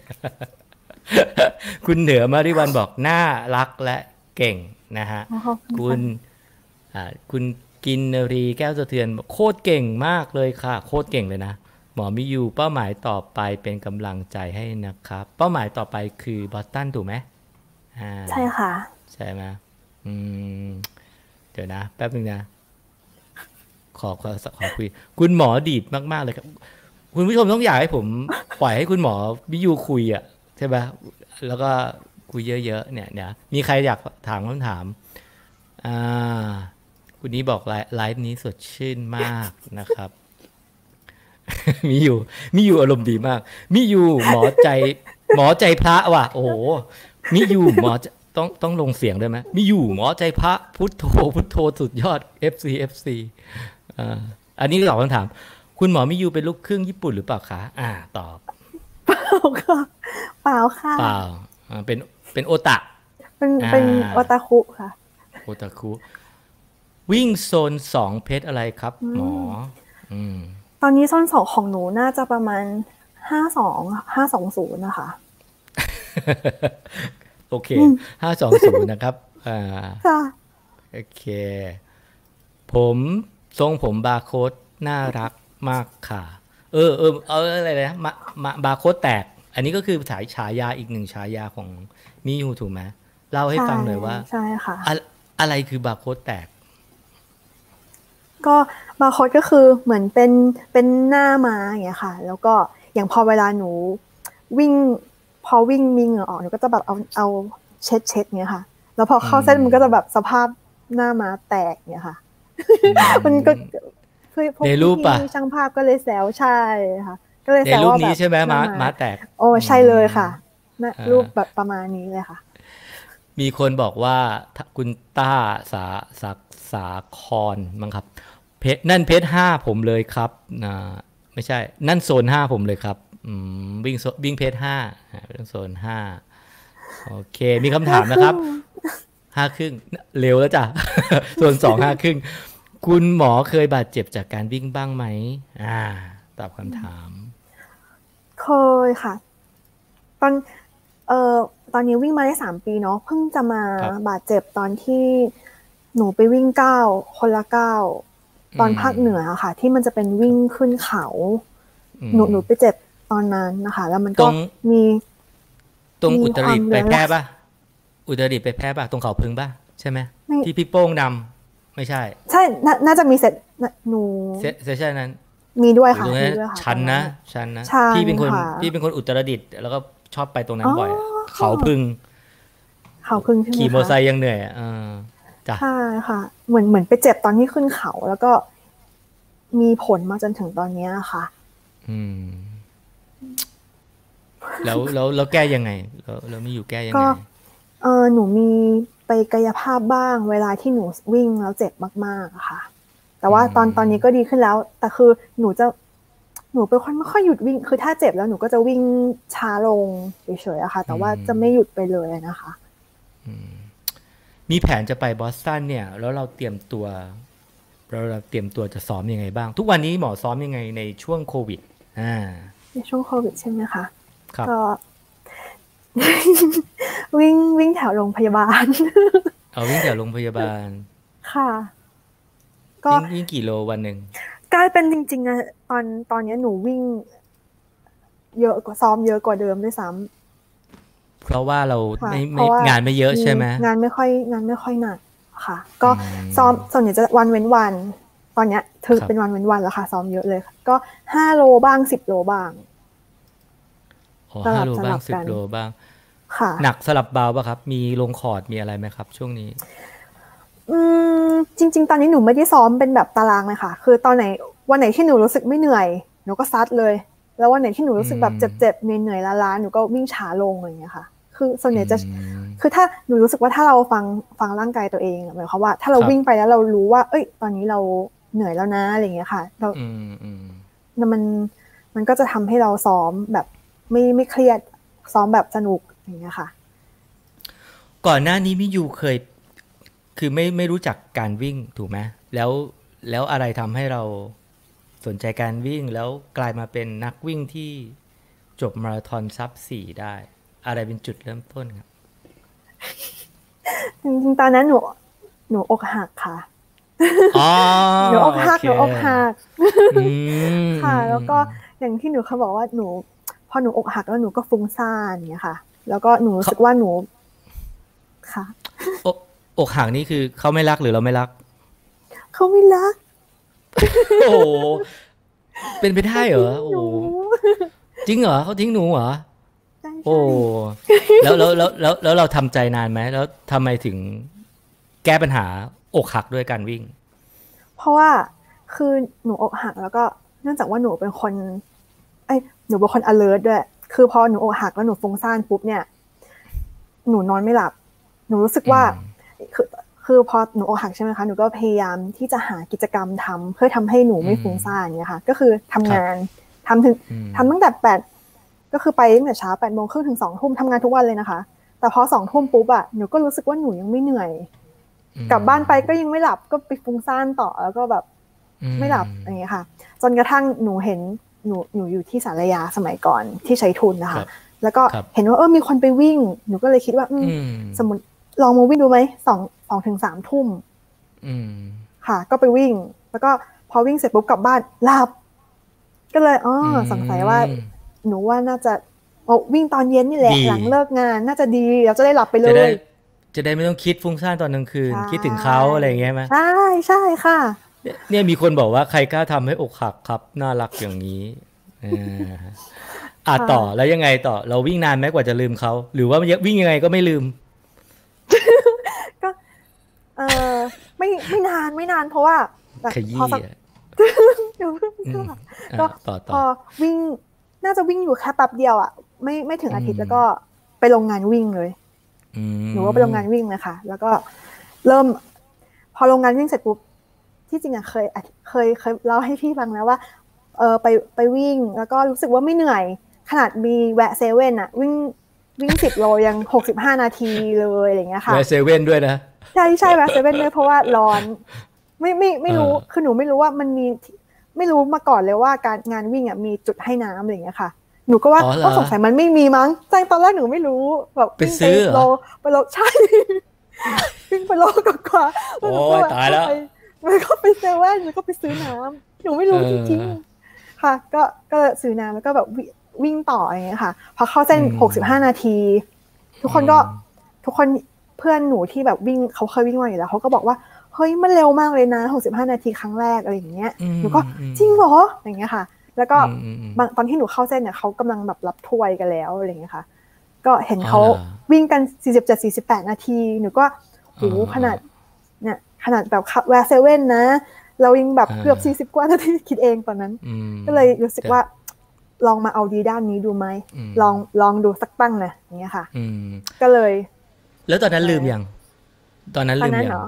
คุณเหนือมาริวันบอกน่ารักและเก่งนะฮะคุณอ่าคุณกินรีแก้วสะเทือนโคตรเก่งมากเลยค่ะโคตรเก่งเลยนะหมอมิยูเป้าหมายต่อไปเป็นกำลังใจให้นะครับเป้าหมายต่อไปคือบอสตันถูกไหมอ่าใช่ค่ะใช่ไหมอืมเดี๋ยวนะแป๊บนึงนะขอขอขอคุยคุณหมอดีดมากๆเลยครับคุณผู้ชมต้องอยากให้ผมปล่อยให้คุณหมอมิยูคุยอ่ะใช่ไหมแล้วก็คุยเยอะๆเนี่ยเนี่ยมีใครอยากถามคำถามอ่าคุณนี้บอกไลฟ์นี้สดชื่นมากนะครับ มีอยู่มีอยู่อารมณ์ดีมากมีอยู่หมอใจหมอใจพระว่ะโอ้โหมีอยู่หมอต้องต้องลงเสียงด้วยไหมมีอยู่หมอใจพระพุทโธพุทโธสุดยอด เอฟ ซี เอฟ ซี อ่าอันนี้ตอบคำถามคุณหมอมิยูเป็นลูกครึ่งญี่ปุ่นหรือเปล่าคะอ่าตอบเปล่าค่ะเปล่าค่ะเปล่าอ่าเป็นเป็นโอตะเป็นเป็นโอตาคุค่ะโอตาคุวิ่งโซนสองเพชรอะไรครับหมออืมตอนนี้โซนสองของหนูน่าจะประมาณห้าสองห้าสองศูนย์นะคะโอเคห้าสองศูนย์นะครับอ่าค่ะโอเคผมทรงผมบาร์โค้ดน่ารักมากค่ะเออเออเอาอะไรนะมามาบาร์โค้ดแตกอันนี้ก็คือฉายฉายาอีกหนึ่งฉายาของมิยูถูกไหมเล่าให้ฟังหน่อยว่าใช่ค่ะอะไรคือบาร์โค้ดแตกก็บาร์โค้ดก็คือเหมือนเป็นเป็นหน้าม้าอย่างเงี้ยค่ะแล้วก็อย่างพอเวลาหนูวิ่งพอวิ่งมีเหงื่อออกหนูก็จะแบบเอาเอาเช็ดเช็ดเงี้ยค่ะแล้วพอเข้าเส้นมันก็จะแบบสภาพหน้าม้าแตกเงี้ยค่ะมันก็ในรูปป่ะช่างภาพก็เลยแซวใช่ค่ะก็เลยแซวว่าแบบในรูปนี้ใช่ไหมม้าม้าแตกโอ้ใช่เลยค่ะรูปแบบประมาณนี้เลยค่ะมีคนบอกว่าคุณต้าสาสาสาครมั้งครับเพชรนั่นเพชรห้าผมเลยครับนะไม่ใช่นั่นโซนห้าผมเลยครับวิ่งวิ่งเพชรห้าวิ่งโซนห้าโอเคมีคำถามนะครับห้าครึ่งเร็วแล้วจ้ะส่วนสองห้าครึ่งคุณหมอเคยบาดเจ็บจากการวิ่งบ้างไหมอ่าตอบคำถามเคยค่ะตอนเอ่อตอนนี้วิ่งมาได้สามปีเนาะเพิ่งจะมาบาดเจ็บตอนที่หนูไปวิ่งเก้าคนละเก้าตอนภาคเหนือค่ะที่มันจะเป็นวิ่งขึ้นเขาหนูหนูไปเจ็บตอนนั้นนะคะแล้วมันก็มีตรงอุตรดิตถ์ไปแพร่ป่ะอุตรดิตถ์ไปแพร่ป่ะตรงเขาพึงป่ะใช่ไหมที่พี่โป้งนำไม่ใช่ใช่น่าจะมีเสร็จหนูเซสชันนั้นมีด้วยค่ะตรงมีนั้นด้วยค่ะชันนะชันนะใช่พี่เป็นคนค่ะพี่เป็นคนอุตรดิตถ์แล้วก็ชอบไปตรงนั้อ๋นบ่อยเขาอพึ่งเขาพึ่งใช่ไหมขี่มอเตอร์คะไซค์ยังเหนื่อยอ่ะเออจ้ะใช่ค่ะเหมือนเหมือนไปเจ็บตอนที่ขึ้นเขาแล้วก็มีผลมาจนถึงตอนนี้ค่ะอืมแล้วแล้วแล้วแก้ยังไงแล้วแล้วมีอยู่แก้ยังก็ไงเออหนูมีไปกายภาพบ้างเวลาที่หนูวิ่งแล้วเจ็บมากๆอะค่ะแต่อืว่าตอนตอนนี้ก็มดีขึ้นแล้วแต่คือหนูจะหนูเป็นคนไม่ค่อยหยุดวิ่งคือถ้าเจ็บแล้วหนูก็จะวิ่งช้าลงเฉยๆอะค่ะแต่อืว่ามจะไม่หยุดไปเลยนะคะอืมมีแผนจะไปบอสตันเนี่ยแล้วเราเตรียมตัวเราเราเตรียมตัวจะซ้อมยังไงบ้างทุกวันนี้หมอซ้อมยังไงในช่วงโควิดอ่าในช่วงโควิดใช่ไหมคะครับก็ วิ่งวิ่งแถวโรงพยาบาลเอาวิ่งแถวโรงพยาบาลค่ะก็วิ่งวิ่งกี่โลวันหนึ่งกลายเป็นจริงๆอะตอนตอนนี้หนูวิ่งเยอะกว่าซ้อมเยอะกว่าเดิมด้วยซ้เพราะว่าเราำค่ะไม่ไม่เพราะว่างานไม่เยอะมีใช่ไหมงานไม่ค่อยงานไม่ค่อยหนักค่ะอืก็ซ้อมมส่วนใหญ่จะวันเว้นวันตอนเนี้ยถือครับเป็นวันเว้นวันแล้วค่ะซ้อมเยอะเลยก็ห้าโลบ้างสิบโลบ้างอ๋อสลับห้าโลบ้างสลับกันสิบโลบ้างค่ะหนักสลับเบาป่ะครับมีลงคอร์ดมีอะไรไหมครับช่วงนี้อืมจริงๆตอนนี้หนูไม่ได้ซ้อมเป็นแบบตารางเลยค่ะคือตอนไหนวันไหนที่หนูรู้สึกไม่เหนื่อยหนูก็ซัดเลยแล้ววันไหนที่หนูรู้อืสึกแบบมเจ็บๆเหนื่อยๆล้าๆหนูก็วิ่งช้าลงอะไรอย่างเงี้ยค่ะคือส่วนใหอืญ่จะมคือถ้าหนูรู้สึกว่าถ้าเราฟังฟังร่างกายตัวเองหมายความว่าถ้าคเรารับวิ่งไปแล้วเรารู้ว่าเอ้ยตอนนี้เราเหนื่อยแล้วนะอะไรอย่างเงี้ยค่ะเราอืมอืมมันมันก็จะทำให้เราซ้อมแบบไม่ไม่เครียดซ้อมแบบสนุกอย่างเงี้ยค่ะก่อนหน้านี้มิยูเคยคือไม่ไม่รู้จักการวิ่งถูกไหมแล้วแล้วอะไรทำให้เราสนใจการวิ่งแล้วกลายมาเป็นนักวิ่งที่จบมาราธอนซับสี่ได้อะไรเป็นจุดเริ่มต้นครับจริงๆตอนนั้นหนูหนูอกหักค่ะอ๋อหนูอกโอเคหักหนูอกหักอืมอืค่ะมอืแล้วก็มอย่างที่หนูเขาบอกว่าหนูพอหนูอกหักแล้วหนูก็ฟุ้งซ่านอย่างเงี้ยค่ะแล้วก็หนูรู้เขาสึกว่าหนูค่ะอกอกหักนี่คือเขาไม่รักหรือเราไม่รักเขาไม่รักโอ้โหเป็นไปได้เขาทิ้งเหรอโอ้หนูจริงเหรอเขาทิ้งหนูเหรอใช่โอ้ใช่แล้วแล้วแล้วแล้วแล้วเราทำใจนานไหมแล้วทำไมถึงแก้ปัญหาอกหักด้วยการวิ่งเพราะว่าคือหนูอกหักแล้วก็เนื่องจากว่าหนูเป็นคนไอ้หนูเป็นคน alert ด้วยคือพอหนูอกหักแล้วหนูฟุ้งซ่านปุ๊บเนี่ยหนูนอนไม่หลับหนูรู้สึกว่าอืมคือคือพอหนูอกหักใช่ไหมคะหนูก็พยายามที่จะหากิจกรรมทำเพื่อทำให้หนูอืไม่มฟุ้งซ่านเนี่ยค่ะก็คือคทำรับงานทำถึงอืมทำตั้งแต่แปดก็คือไปตั้งแต่เช้าแปดโมงครึ่งถึงสองทุ่มทำงานทุกวันเลยนะคะแต่พอสองทุ่มปุ๊บอะหนูก็รู้สึกว่าหนูยังไม่เหนื่อยอืกลับบ้านไปก็มยังไม่หลับก็ไปฟุ้งซ่านต่อแล้วก็แบบอืไม่หลับมอย่างเงี้ยค่ะจนกระทั่งหนูเห็นหนูหนูอยู่ที่สารยาสมัยก่อนที่ใช้ทุนนะคะครับแล้วก็ครับเห็นว่าเออมีคนไปวิ่งหนูก็เลยคิดว่าอืมอืมสมมติลองมาวิ่งดูไหมสองสองถึงสามทุ่มอืมค่ะก็ไปวิ่งแล้วก็พอวิ่งเสร็จปุ๊บกลับบ้านหลับก็เลยอ๋ออืสงสัยว่ามหนูว่าน่าจะโอ้วิ่งตอนเย็นนี่แหละดีหลังเลิกงานน่าจะดีเราจะได้หลับไปเลจะได้ยจะได้ไม่ต้องคิดฟุ้งซ่านตอนกลางคืใชนคิดถึงเขา่อะไรอย่างเงี้ยไหมใช่ใช่ค่ะเนี่ยเนี่ยมีคนบอกว่าใครกล้าทำให้อกหักครับน่ารักอย่างนี้เอออ่ะค่ะต่อแล้วยังไงต่อเราวิ่งนานไหมกว่าจะลืมเขาหรือว่าวิ่งยังไงก็ไม่ลืมก็เออไม่ไม่นานไม่นานเพราะว่าแบบขพอสักยี้อ่ะเดี๋ยวเพิ่งอืมค่ะอ่าก็ต่อต่อพอวิ่งน่าจะวิ่งอยู่แค่แป๊บเดียวอ่ะไม่ไม่ถึงอือาทิตย์แล้วก็มไปลงงานวิ่งเลยอืหนูว่าไปลงมงานวิ่งเลยค่ะแล้วก็เริ่มพอลงงานวิ่งเสร็จปุ๊บที่จริงอ่ะเคยเคยเคยเล่าให้พี่ฟังแล้วว่าเออไปไปวิ่งแล้วก็รู้สึกว่าไม่เหนื่อยขนาดมีแวะเซเว่นอ่ะวิ่งวิ่งสิบโลยังหกสิบห้านาทีเลยอะไรอย่างเงี้ยค่ะแวะเซเว่นด้วยนะใช่ใช่แวะเซเว่นด้วยเพราะว่าร้อนไม่ไม่ไม่เอรู้อคือหนูไม่รู้ว่ามันมีไม่รู้มาก่อนเลยว่าการงานวิ่งอ่ะมีจุดให้น้ำอะไรอย่างเงี้ยค่ะหนูก็ว่าอ๋อเหรอก็สงสัยมันไม่มีมั้งใจตอนแรกหนูไม่รู้แบบไปวิ่งไปซื้อเหรอโลไปโลใช่วิ่งไปโลกว่าๆแล้วโอ้หนูก็ยแบบตายแล้วไปมันก็ไปเซเว่นมันก็ไปซื้อน้ำหนูไม่เอรู้จริงอๆค่ะก็ก็ซื้อน้ำแล้วก็แบบวิ่งต่ออย่างเงี้ยค่ะพอเข้าเส้นอืหกสิบห้ามนาทีทุกคอืนก็มทุกคนเพื่อนหนูที่แบบวิ่งเขาเคยวิ่งมาอยู่แล้วเขาก็บอกว่าเฮ้ยมันเร็วมากเลยนะหกสิบห้านาทีครั้งแรกอะไรอย่างเงี้ยหนูก็จริงเหรออย่างเงี้ยค่ะแล้วก็ตอนที่หนูเข้าเส้นเนี่ยเขากำลังแบบรับถ้วยกันแล้วอะไรอย่างเงี้ยค่ะก็เห็นเขาวิ่งกันสี่สิบเจ็ด สี่สิบแปดนาทีหนูก็โหขนาดเนี่ยขนาดแบบแวร์เซเว่นนะเรายังแบบเกือบสี่สิบกว่านาทีคิดเองตอนนั้นก็เลยรู้สึกว่าลองมาเอาดีด้านนี้ดูไหมลองลองดูสักตั้งนะอย่างเงี้ยค่ะก็เลยแล้วตอนนั้นลืมยังตอนนั้นลืมยัง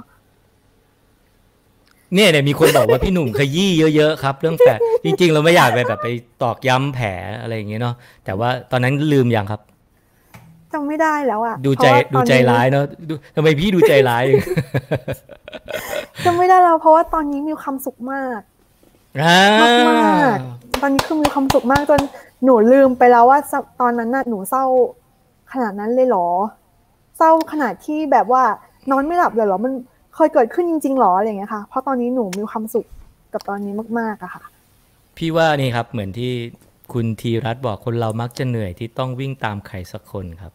เนี่ยเนี่ยมีคนบอกว่าพี่หนุ่มขยี้เยอะๆครับเรื่องแผลจริงๆเราไม่อยากไปแบบไปตอกย้ำแผลอะไรอย่างเงี้ยเนาะแต่ว่าตอนนั้นลืมยังครับจำไม่ได้แล้วอะดูใจดูใจร้ายเนาะทำไมพี่ดูใจร้ายจำไม่ได้แล้วเพราะว่าตอนนี้มีความสุขมากมากมากตอนนี้คือมีความสุขมากจนหนูลืมไปแล้วว่าตอนนั้นน่ะหนูเศร้าขนาดนั้นเลยเหรอเศร้าขนาดที่แบบว่านอนไม่หลับเลยเหรอมันเคยเกิดขึ้นจริงๆหรออะไรอย่างเงี้ยค่ะเพราะตอนนี้หนูมีความสุขกับตอนนี้มากๆอะค่ะพี่ว่านี่ครับเหมือนที่คุณธีรัตน์บอกคนเรามักจะเหนื่อยที่ต้องวิ่งตามใครสักคนครับ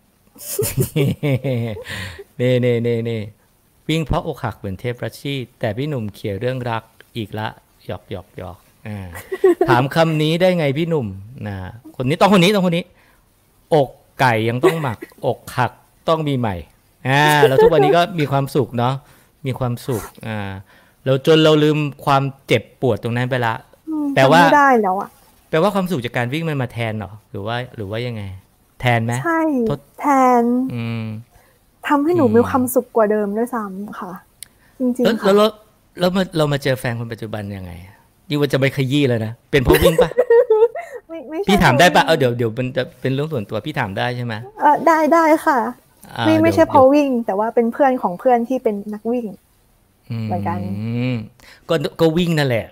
เน่เน่เน่เน่วิ่งเพราะอกหักเหมือนเทพรัชชีแต่พี่หนุ่มเขียนเรื่องรักอีกละหยอกหยอกหยอกอ่าถามคำนี้ได้ไงพี่หนุ่มนะคนนี้ต้องคนนี้ต้องคนนี้อกไก่ยังต้องหมักอกหักต้องมีใหม่อ่าแล้วทุกวันนี้ก็มีความสุขเนาะมีความสุขอ่าเราจนเราลืมความเจ็บปวดตรงนั้นไปละแปลว่าไม่ได้แล้วอะแปลว่าความสุขจากการวิ่งมันมาแทนหรอหรือว่าหรือว่ายังไงแทนไหมใช่แทนทำให้หนูมีความสุขกว่าเดิมด้วยซ้ำค่ะจริงๆค่ะแล้วแล้วแล้วมาเรามาเจอแฟนคนปัจจุบันยังไงยิ่งว่าจะไปขยี้เลยนะเป็นเพราะวิ่งปะพี่ถามได้ปะเออเดี๋ยวเดี๋ยวมันจะเป็นเรื่องส่วนตัวพี่ถามได้ใช่ไหมเออได้ได้ค่ะไม่ไม่ใช่เพราะวิ่งแต่ว่าเป็นเพื่อนของเพื่อนที่เป็นนักวิ่งเหมือนกันก็ก็วิ่งนั่นแหละ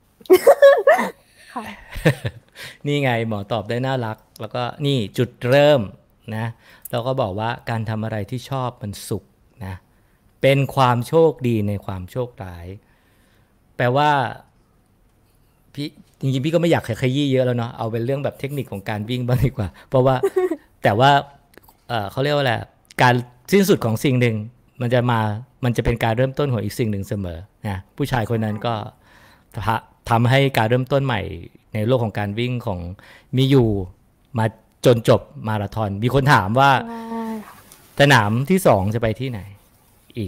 นี่ไงหมอตอบได้น่ารักแล้วก็นี่จุดเริ่มนะเราก็บอกว่าการทำอะไรที่ชอบมันสุขนะเป็นความโชคดีในความโชคร้ายแปลว่าพี่จริงๆพี่ก็ไม่อยากขยี้เยอะแล้วเนาะเอาเป็นเรื่องแบบเทคนิคของการวิ่งบ้างดีกว่าเพราะว่าแต่ว่าเอ่อเขาเรียกว่าอะไรการสิ้นสุดของสิ่งหนึ่งมันจะมามันจะเป็นการเริ่มต้นของอีกสิ่งหนึ่งเสมอนะผู้ชายคนนั้นก็ทำให้การเริ่มต้นใหม่ในโลกของการวิ่งของมิยูมาจนจบมาราธอนมีคนถามว่าสนามที่สองจะไปที่ไหนอีก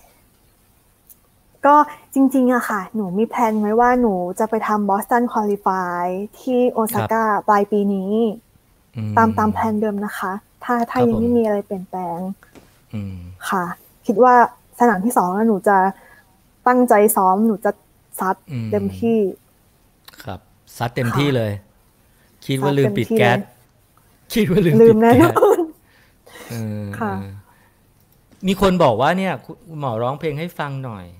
ก็จริงๆอะค่ะหนูมีแพลนไว้ว่าหนูจะไปทำบอสตันควอลิฟายที่โอซาก้าปลายปีนี้ตามตามแพลนเดิมนะคะถ้าถ้ายังไม่มีอะไรเปลี่ยนแปลงค่ะคิดว่าสนามที่สองแล้วหนูจะตั้งใจซ้อมหนูจะซัดเต็มที่ครับซัดเต็มที่เลยคิดว่าลืมปิดแก๊สคิดว่าลืมลืมแน่นอนค่ะมีคนบอกว่าเนี่ยหมอร้องเพลงให้ฟังหน่อย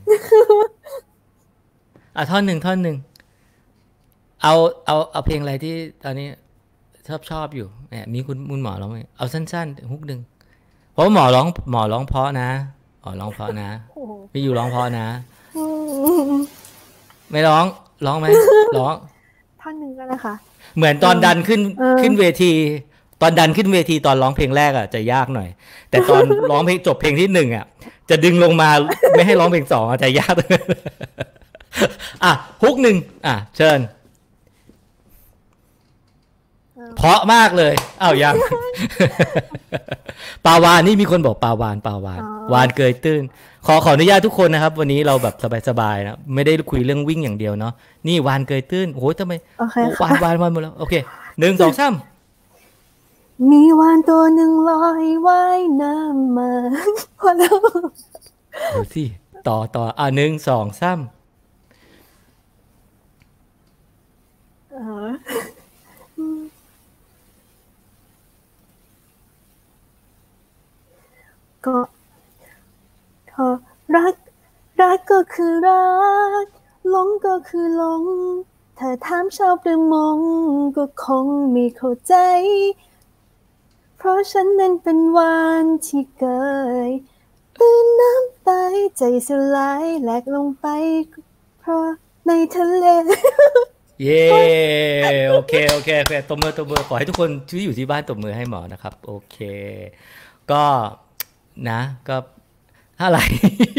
อ่ะท่อนหนึ่งท่อนหนึ่งเอาเอาเอาเพลงอะไรที่ตอนนี้ชอบชอบอยู่เนี่ยมีคุณมุนหมอร้องไหมเอาสั้นๆฮุกหนึ่งเพราะหมอร้องหมอร้องเพราะนะหมอร้องเพราะนะพี่อยู่ร้องเพราะนะไม่ร้องร้องไหมร้องท่อนหนึ่งก็นะคะเหมือนตอนดันขึ้นขึ้นเวทีตอนดันขึ้นเวทีตอนร้องเพลงแรกอ่ะจะยากหน่อยแต่ตอนร้องเพลงจบเพลงที่หนึ่งอ่ะจะดึงลงมาไม่ให้ร้องเพลงสองอ่ะจะยากอ่ะฮุกหนึ่งอ่ะเชิญเพราะมากเลยอ้าวยังปาวานนี่มีคนบอกปาวานปาวานวานเกยตื้นขอขออนุญาตทุกคนนะครับวันนี้เราแบบสบายๆนะไม่ได้คุยเรื่องวิ่งอย่างเดียวเนาะนี่วานเกยตื้นโอ้ยทำไมวานวานวานหมดแล้วโอเคหนึ่งสองสามมีวานตัวหนึ่งลอยว่ายน้ำมาพอแล้วดูสิต่อต่ออ่ะหนึ่งสองสามก็เธอรักรักก็คือรักหลงก็คือหลงเธอถามชอบหรือมองก็คงไม่เข้าใจเพราะฉันนั้นเป็นวานที่เกยตื่นน้ำตายใจสลายแหลกลงไปเพราะในทะเลเย้โอเคโอเคโอเคตบมือตบมือขอให้ทุกคนที่อยู่ที่บ้านตบมือให้หมอนะครับโอเคก็นะก็อะไร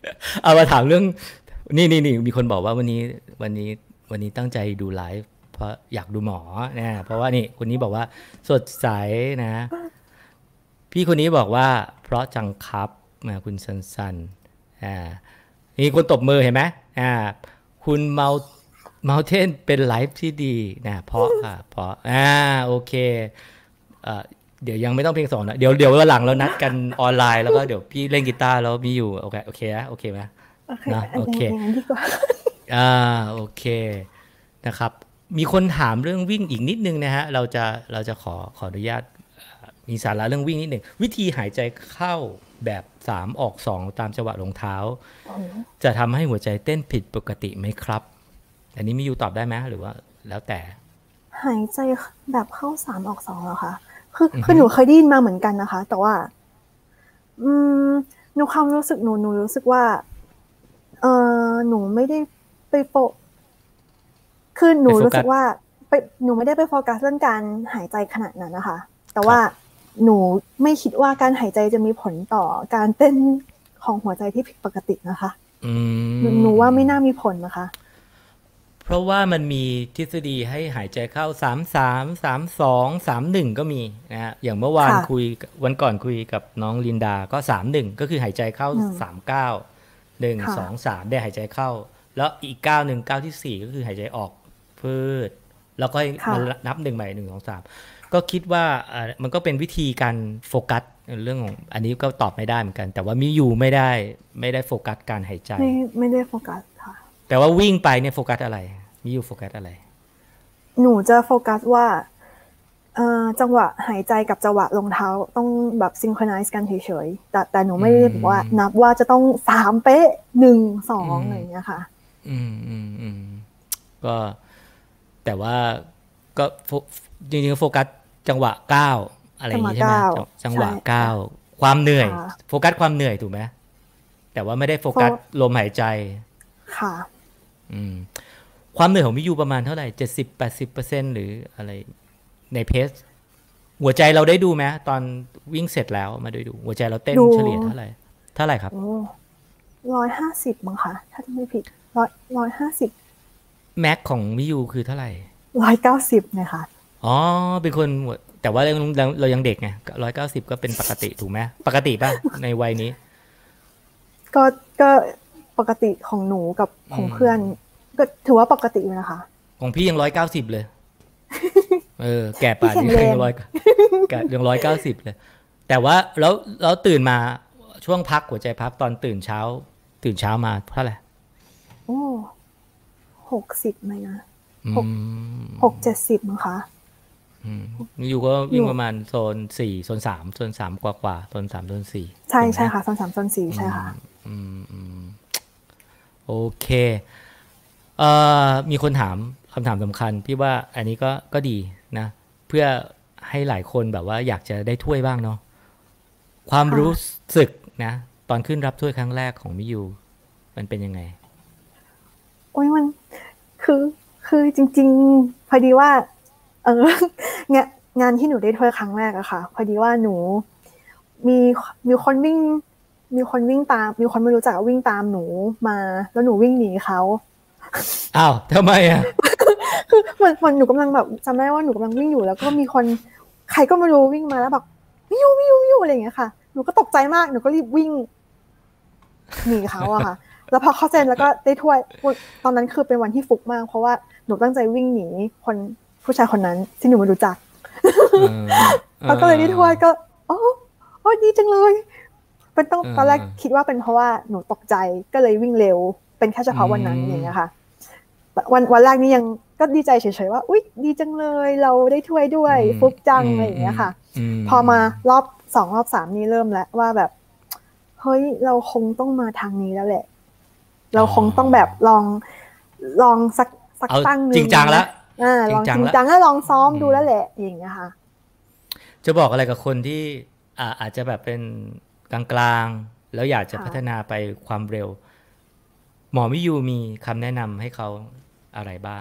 เอามาถามเรื่องนี่นี่นี่มีคนบอกว่าวันนี้วันนี้วันนี้ตั้งใจดูไลฟ์เพราะอยากดูหมอนะเพราะว่านี่คนนี้บอกว่าสดใสนะ พี่คนนี้บอกว่าเพราะจังครับมาคุณสันสันอ่ามีคนตบมือเห็นไหมอ่าคุณเมาเมาเทนเป็นไลฟ์ที่ดีนะเพราะค่ะเพราะอ่าโอเคเอ่อเดี๋ยวยังไม่ต้องเพลงสองนะเดี๋ยวเดี๋ยววันหลังเรานัดกันออนไลน์แล้วก็เดี๋ยวพี่เล่นกีตาร์แล้วมีอยู่โอเคโอเคนะโอเคไหมโอเคนะอันโอเคอย่างนั้นดีกว่าอ่าโอเคนะครับ มีคนถามเรื่องวิ่งอีกนิดนึงนะฮะเราจะเราจะขอขออนุญาตเอ่อมีสาระเรื่องวิ่งนิดหนึ่งวิธีหายใจเข้าแบบสามออกสองตามจังหวะรองเท้า จะทำให้หัวใจเต้นผิดปกติไหมครับ อันนี้มีอยู่ตอบได้ไหมหรือว่าแล้วแต่หายใจแบบเข้าสามออกสองเหรอคะคืออือฮึคือหนูเคยได้ยินมาเหมือนกันนะคะ แต่ว่า อืมหนูความรู้สึกหนูหนูรู้สึกว่าเออหนูไม่ได้ไปโฟคือหนูรู้สึกว่าไปหนูไม่ได้ไปโฟกัสเรื่องการหายใจขนาดนั้นนะคะ แต่ว่าหนูไม่คิดว่าการหายใจจะมีผลต่อการเต้นของหัวใจที่ผิดปกตินะคะอืมหนูหนูว่าไม่น่ามีผลนะคะเพราะว่ามันมีทฤษฎีให้หายใจเข้าสาม สาม สาม สอง สาม หนึ่งก็มีนะฮะอย่างเมื่อวานค่ะคุยวันก่อนคุยกับน้องลินดาก็สาม หนึ่งก็คือหายใจเข้าอืมสาม เก้า หนึ่งค่ะสอง สามได้หายใจเข้า แล้วอีกเก้า หนึ่ง เก้าที่สี่ก็คือหายใจออกพืดแล้วก็ค่ะมานับหนึ่งใหม่หนึ่ง สอง สามก็คิดว่าอ่ามันก็เป็นวิธีการโฟกัสเรื่องของอันนี้ก็ตอบไม่ได้เหมือนกัน แต่ว่ามีอยู่ไม่ได้ไม่ได้โฟกัสการหายใจไม่ไม่ได้โฟกัสค่ะแต่ว่าวิ่งไปเนี่ยโฟกัสอะไรมีอยู่โฟกัสอะไรหนูจะโฟกัสว่าเอ่อจังหวะหายใจกับจังหวะรองเท้าต้องแบบซิงโครไนซ์กันเฉยๆแต่แต่หนูไม่ได้บอกว่านับว่าจะต้องสามเป๊ะหนึ่งสองอะไรอย่างเงี้ยค่ะอืมอืมอืมก็แต่ว่าก็โฟจริงๆโฟกัสจังหวะก้าวอะไรอย่างงี้ใช่ไหมจังหวะก้าวจังหวะใช่ก้าวความเหนื่อยค่ะโฟกัสความเหนื่อยถูกไหมแต่ว่าไม่ได้โฟกัสโฟลมหายใจค่ะอืมความเหนื่อยของมิยูประมาณเท่าไหร่เจ็ดสิบแปดสิบเปอร์เซ็นหรืออะไรในเพสหัวใจเราได้ดูไหมตอนวิ่งเสร็จแล้วมาดูดูหัวใจเราเต้นดูเฉลี่ยเท่าไหร่เท่าไหร่ครับโอ้ร้อยห้าสิบมั้งคะถ้าจะไม่ผิดร้อยร้อยห้าสิบแม็กของมิยูคือเท่าไหร่ร้อยเก้าสิบนะคะอ๋อเป็นคนหัวแต่ว่าเราเราเรายังเด็กไงร้อยเก้าสิบก็เป็นปกติถูกไหมปกติป่ะ ในวัยนี้ก็ก็ปกติของหนูกับของเพื่อน ก็ถือว่าปกติอยู่นะคะของพี่ยังร้อยเก้าสิบเลย เออ แก่ป่านพี่นี้แข็งแรงยังร้อยแก่ยังร้อยเก้าสิบเลย แต่ว่าแล้วแล้วตื่นมาช่วงพักหัวใจพักตอนตื่นเช้า ตื่นเช้ามาเท่าไหร่โอ้หกสิบไหมนะอืหกมหกเจ็ดสิบมั้งคะอืมอยู่ก็วิ่งประมาณโซนสี่โซนสามโซนสามกว่ากว่าโซนสามโซนสี่ใช่ถูกไหมใช่ค่ะโซนสามโซนสี่ใช่ค่ะอืมอืมโอเคเอ่อมีคนถามคำถามสำคัญพี่ว่าอันนี้ก็ก็ดีนะ เพื่อให้หลายคนแบบว่าอยากจะได้ถ้วยบ้างเนาะความค่ะรู้สึกนะ ตอนขึ้นรับถ้วยครั้งแรกของมิยูมันเป็นยังไงโอ้ยมันคือคือจริง ๆ พอดีว่า เอองานงานที่หนูได้ถ้วยครั้งแรกอะค่ะ พอดีว่าหนู มีมีคนวิ่ง มีคนวิ่งตาม มีคนไม่รู้จักวิ่งตามหนูมา แล้วหนูวิ่งหนีเขาอ้าวทำไมอ่ะคือเหมือนเหมือนหนูกำลังแบบจำได้ว่าหนูกำลังวิ่งอยู่แล้วก็มีคนใครก็ไม่รู้วิ่งมาแล้วแบบวิววิววิวอะไรอย่างเงี้ยค่ะหนูก็ตกใจมากหนูก็รีบวิ่งหนีเขาอะค่ะ แล้วพอเข้าเซนแล้วก็ได้ถ้วยตอนนั้นคือเป็นวันที่ฟุกมากเพราะว่าหนูตั้งใจวิ่งหนีคนผู้ชายคนนั้นที่หนูไม่รู้จักเออแล้วก็เลยได้ถ้วยก็อ๋ออ๋อดีจังเลยเป็นต้องเออตอนแรกคิดว่าเป็นเพราะว่าหนูตกใจก็เลยวิ่งเร็ว เป็นแค่เฉพาะวันนั้นอย่างเงี้ยค่ะ วันวันแรกนี่ยังก็ดีใจเฉยๆว่าอุ๊ยดีจังเลยเราได้ถ้วยด้วยอืมฟุกจังอืมอะไรอย่างเงี้ยค่ะมพอมารอบสองรอบสามนี่เริ่มแล้วว่าแบบเฮ้ยเราคงต้องมาทางนี้แล้วแหละ เราคงต้องแบบลองลองสักสักเอาตั้งนึงจริงจังแล้วอ่าลองจริงจังจริงแล้วจังแล้วลองซ้อมอืมดูแล้วแหละอย่างเงี้ยค่ะจะบอกอะไรกับคนที่อ่าอาจจะแบบเป็นกลางๆ แล้วอยากจะค่ะพัฒนาไปความเร็ว หมอมิยูมีคำแนะนำให้เขาอะไรบ้าง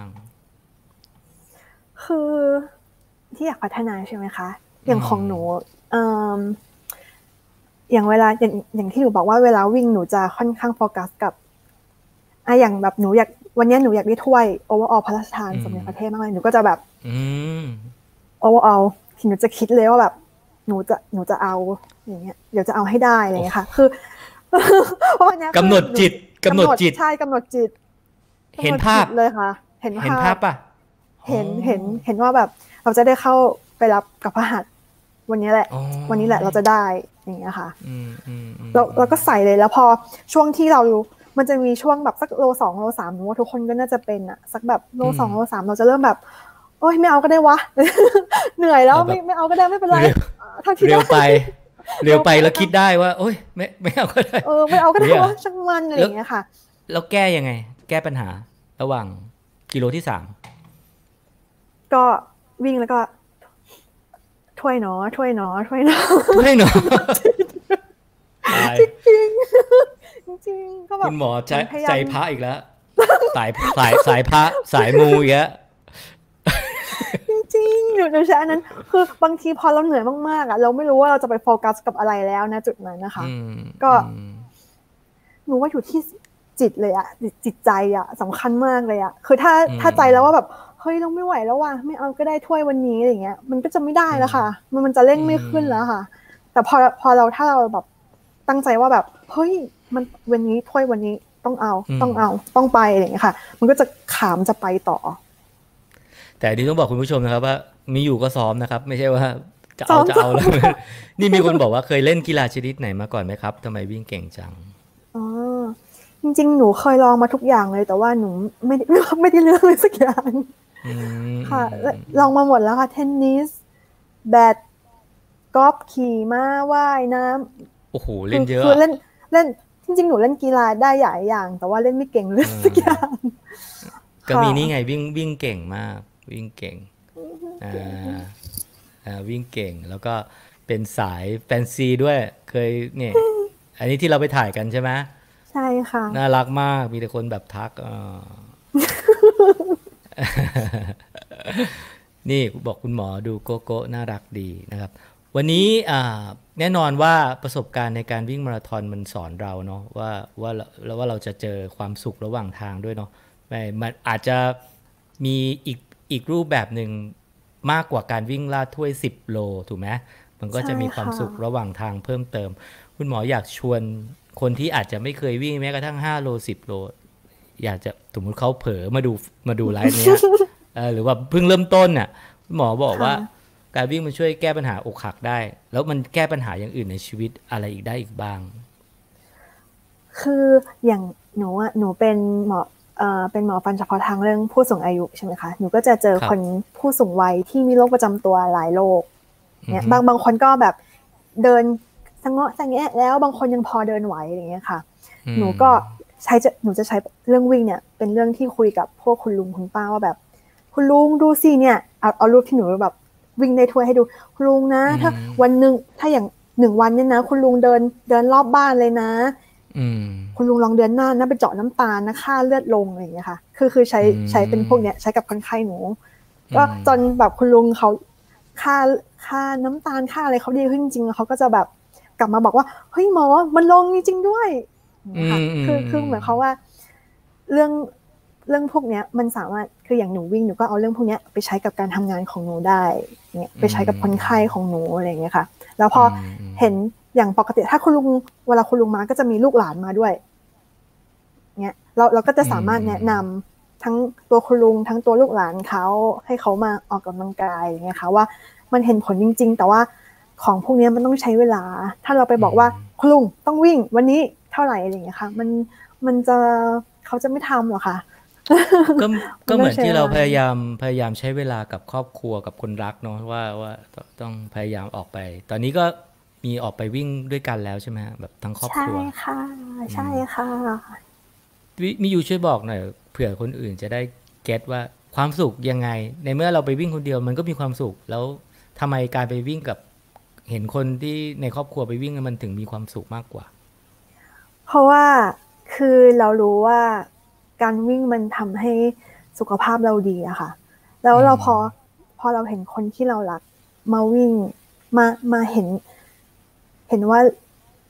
คือที่อยากพัฒนาใช่ไหมคะ อย่างของหนูเอิ่มอย่างเวลาอย่างอย่างที่หนูบอกว่าเวลาวิ่งหนูจะค่อนข้างโฟกัสกับอ่ะอย่างแบบหนูอยากวันนี้หนูอยากได้ถ้วยโอเวอร์ออลพระราชทานสมเด็จพระเทพมากเลยหนูก็จะแบบโอเวอร์ออลที่หนูจะคิดเลยว่าแบบหนูจะหนูจะเอาอย่างเงี้ยเดี๋ยวจะเอาให้ได้อะไรเงี้ยค่ะคือเพราะวันนี้กำหนดจิตกำหนดจิตใช่กำหนดจิตเห็นภาพเลยค่ะเห็นภาพป่ะเห็นเห็นเห็นว่าแบบเราจะได้เข้าไปรับกับพระหัตถ์วันนี้แหละวันนี้แหละเราจะได้อย่างเงี้ยค่ะเราเราก็ใส่เลยแล้วพอช่วงที่เรามันจะมีช่วงแบบสักโลสองโลสามหนูว่าทุกคนก็น่าจะเป็นอะสักแบบโลสองโลสามเราจะเริ่มแบบโอ๊ยไม่เอาก็ได้วะเหนื่อยแล้วไม่ไม่เอาก็ได้ไม่เป็นไรเร็วไปเร็วไปแล้วคิดได้ว่าโอ๊ยไม่ไม่เอาก็ได้เออไม่เอาก็ได้วะช่างมันอะไรอย่างเงี้ยค่ะแล้วแก้ยังไงแก้ปัญหาระหว่างกิโลที่สามก็วิ่งแล้วก็ถ้วยหนอถ้วยหนอถ้วยหนอถ้วยหนอจริงจริงจริงก็แบบคุณหมอใจใจพระอีกแล้วสายสายสายพระสายมูอีกแล้วจริงๆหนูหนูใช้อันนั้นคือบางทีพอเราเหนื่อยมากๆอ่ะเราไม่รู้ว่าเราจะไปโฟกัสกับอะไรแล้วนะจุดนั้นนะคะก็หนูว่าอยู่ที่จิตเลยอ่ะจิตใจอ่ะสำคัญมากเลยอ่ะคือถ้าถ้าใจแล้วว่าแบบเฮ้ยเราไม่ไหวแล้วว่ะไม่เอาก็ได้ถ้วยวันนี้อะไรเงี้ยมันก็จะไม่ได้แล้วค่ะมันมันจะเล่นไม่ขึ้นแล้วค่ะแต่พอพอเราถ้าเราแบบตั้งใจว่าแบบเฮ้ยมันวันนี้ถ้วยวันนี้ต้องเอาต้องเอาต้องไปอะไรอย่างเงี้ยค่ะมันก็จะขามจะไปต่อแต่ที่ต้องบอกคุณผู้ชมนะครับว่ามีอยู่ก็ซ้อมนะครับไม่ใช่ว่าจะเอาจะเอาแล้วนี่มีคนบอกว่าเคยเล่นกีฬาชนิดไหนมาก่อนไหมครับทำไมวิ่งเก่งจังอ๋อจริงๆหนูเคยลองมาทุกอย่างเลยแต่ว่าหนูไม่ไม่ได้เลือกเลยสักอย่างค่ะลองมาหมดแล้วค่ะเทนนิสแบดกอล์ฟขี่ม้าว่ายน้ำโอ้โหเล่นเยอะคือเล่นเล่นจริงๆหนูเล่นกีฬาได้หลายอย่างแต่ว่าเล่นไม่เก่งเลยสักอย่างก็มีนี่ไงวิ่งวิ่งเก่งมากวิ่งเก่งอ่าอ่าวิ่งเก่งแล้วก็เป็นสายแฟนซีด้วยเคยเนี่ยอันนี้ที่เราไปถ่ายกันใช่ไหมใช่ค่ะน่ารักมากมีแต่คนแบบทักอ่านี่บอกคุณหมอดูโกโก้น่ารักดีนะครับวันนี้แน่นอนว่าประสบการณ์ในการวิ่งมาราธอนมันสอนเราเนาะว่าว่าแล้วว่าเราจะเจอความสุขระหว่างทางด้วยเนาะมันอาจจะมีอีกอีกรูปแบบหนึ่งมากกว่าการวิ่งลาดถ้วยสิบโลถูกไหมมันก็จะมีความสุขระหว่างทางเพิ่มเติมคุณหมออยากชวนคนที่อาจจะไม่เคยวิ่งแม้กระทั่งห้าโลสิบโลอยากจะสมมติเขาเผลอมาดูมาดูไลฟ์นี้หรือว่าเพิ่งเริ่มต้นน่ะหมอบอกว่าการวิ่งมันช่วยแก้ปัญหาอกหักได้แล้วมันแก้ปัญหาอย่างอื่นในชีวิตอะไรอีกได้อีกบ้างคืออย่างหนูอ่ะหนูเป็นหมอเอ่อเป็นหมอฟันเฉพาะทางเรื่องผู้สูงอายุใช่ไหมคะหนูก็จะเจอคนผู้สูงวัยที่มีโรคประจำตัวหลายโรคเนี่ยบางบางคนก็แบบเดินสะเงาะสะแงะแล้วบางคนยังพอเดินไหวอย่างเงี้ยค่ะหนูก็ใช้หนูจะใช้เรื่องวิ่งเนี่ยเป็นเรื่องที่คุยกับพวกคุณลุงคุณป้าว่าแบบคุณลุงดูสิเนี่ยเอาเอารูปที่หนูแบบวิ่งในถ้วยให้ดูคุณลุงนะถ้าวันนึงถ้าอย่างหนึ่งวันเนี่ยนะคุณลุงเดินเดินรอบบ้านเลยนะคุณลุงลองเดินหน้านะไปเจาะน้ำตาลนะค่าเลือดลงอะไรอย่างเงี้ยค่ะคือคือใช้ใช้เป็นพวกเนี้ยใช้กับคนไข้หนูก็จนแบบคุณลุงเขาค่าค่าน้ำตาลค่าอะไรเขาดีขึ้นจริงๆเขาก็จะแบบกลับมาบอกว่าเฮ้ยหมอมันลงจริงๆด้วยค่ะคือคือเหมือนเขาว่าเรื่องเรื่องพวกเนี้ยมันสามารถคืออย่างหนูวิ่งหนูก็เอาเรื่องพวกเนี้ยไปใช้กับการทำงานของหนูได้เนี่ยไปใช้กับคนไข้ของหนูอะไรอย่างเงี้ยค่ะแล้วพอเห็นอย่างปกติถ้าคุณลุงเวลาคุณลุงมาก็จะมีลูกหลานมาด้วยเนี่ยเราเราก็จะสามารถแนะนำทั้งตัวคุณลุงทั้งตัวลูกหลานเขาให้เขามาออกกำลังกายอย่างเงี้ยค่ะว่ามันเห็นผลจริงๆแต่ว่าของพวกนี้มันต้องใช้เวลาถ้าเราไปบอกว่าคุณลุงต้องวิ่งวันนี้เท่าไหร่อะไรอย่างเงี้ยค่ะมันมันจะเขาจะไม่ทำหรอกค่ะก็ก็เหมือนที่เราพยายามพยายามใช้เวลากับครอบครัวกับคนรักเนาะว่าว่าต้องพยายามออกไปตอนนี้ก็มีออกไปวิ่งด้วยกันแล้วใช่ไหมแบบทั้งครอบครัวใช่ค่ะใช่ค่ะมีอยู่ช่วยบอกหน่อยเผื่อคนอื่นจะได้เก็ทว่าความสุขยังไงในเมื่อเราไปวิ่งคนเดียวมันก็มีความสุขแล้วทำไมการไปวิ่งกับเห็นคนที่ในครอบครัวไปวิ่งมันถึงมีความสุขมากกว่าเพราะว่าคือเรารู้ว่าการวิ่งมันทำให้สุขภาพเราดีอะค่ะแล้วเราพอพอเราเห็นคนที่เรารักมาวิ่งมามาเห็นเห็นว่า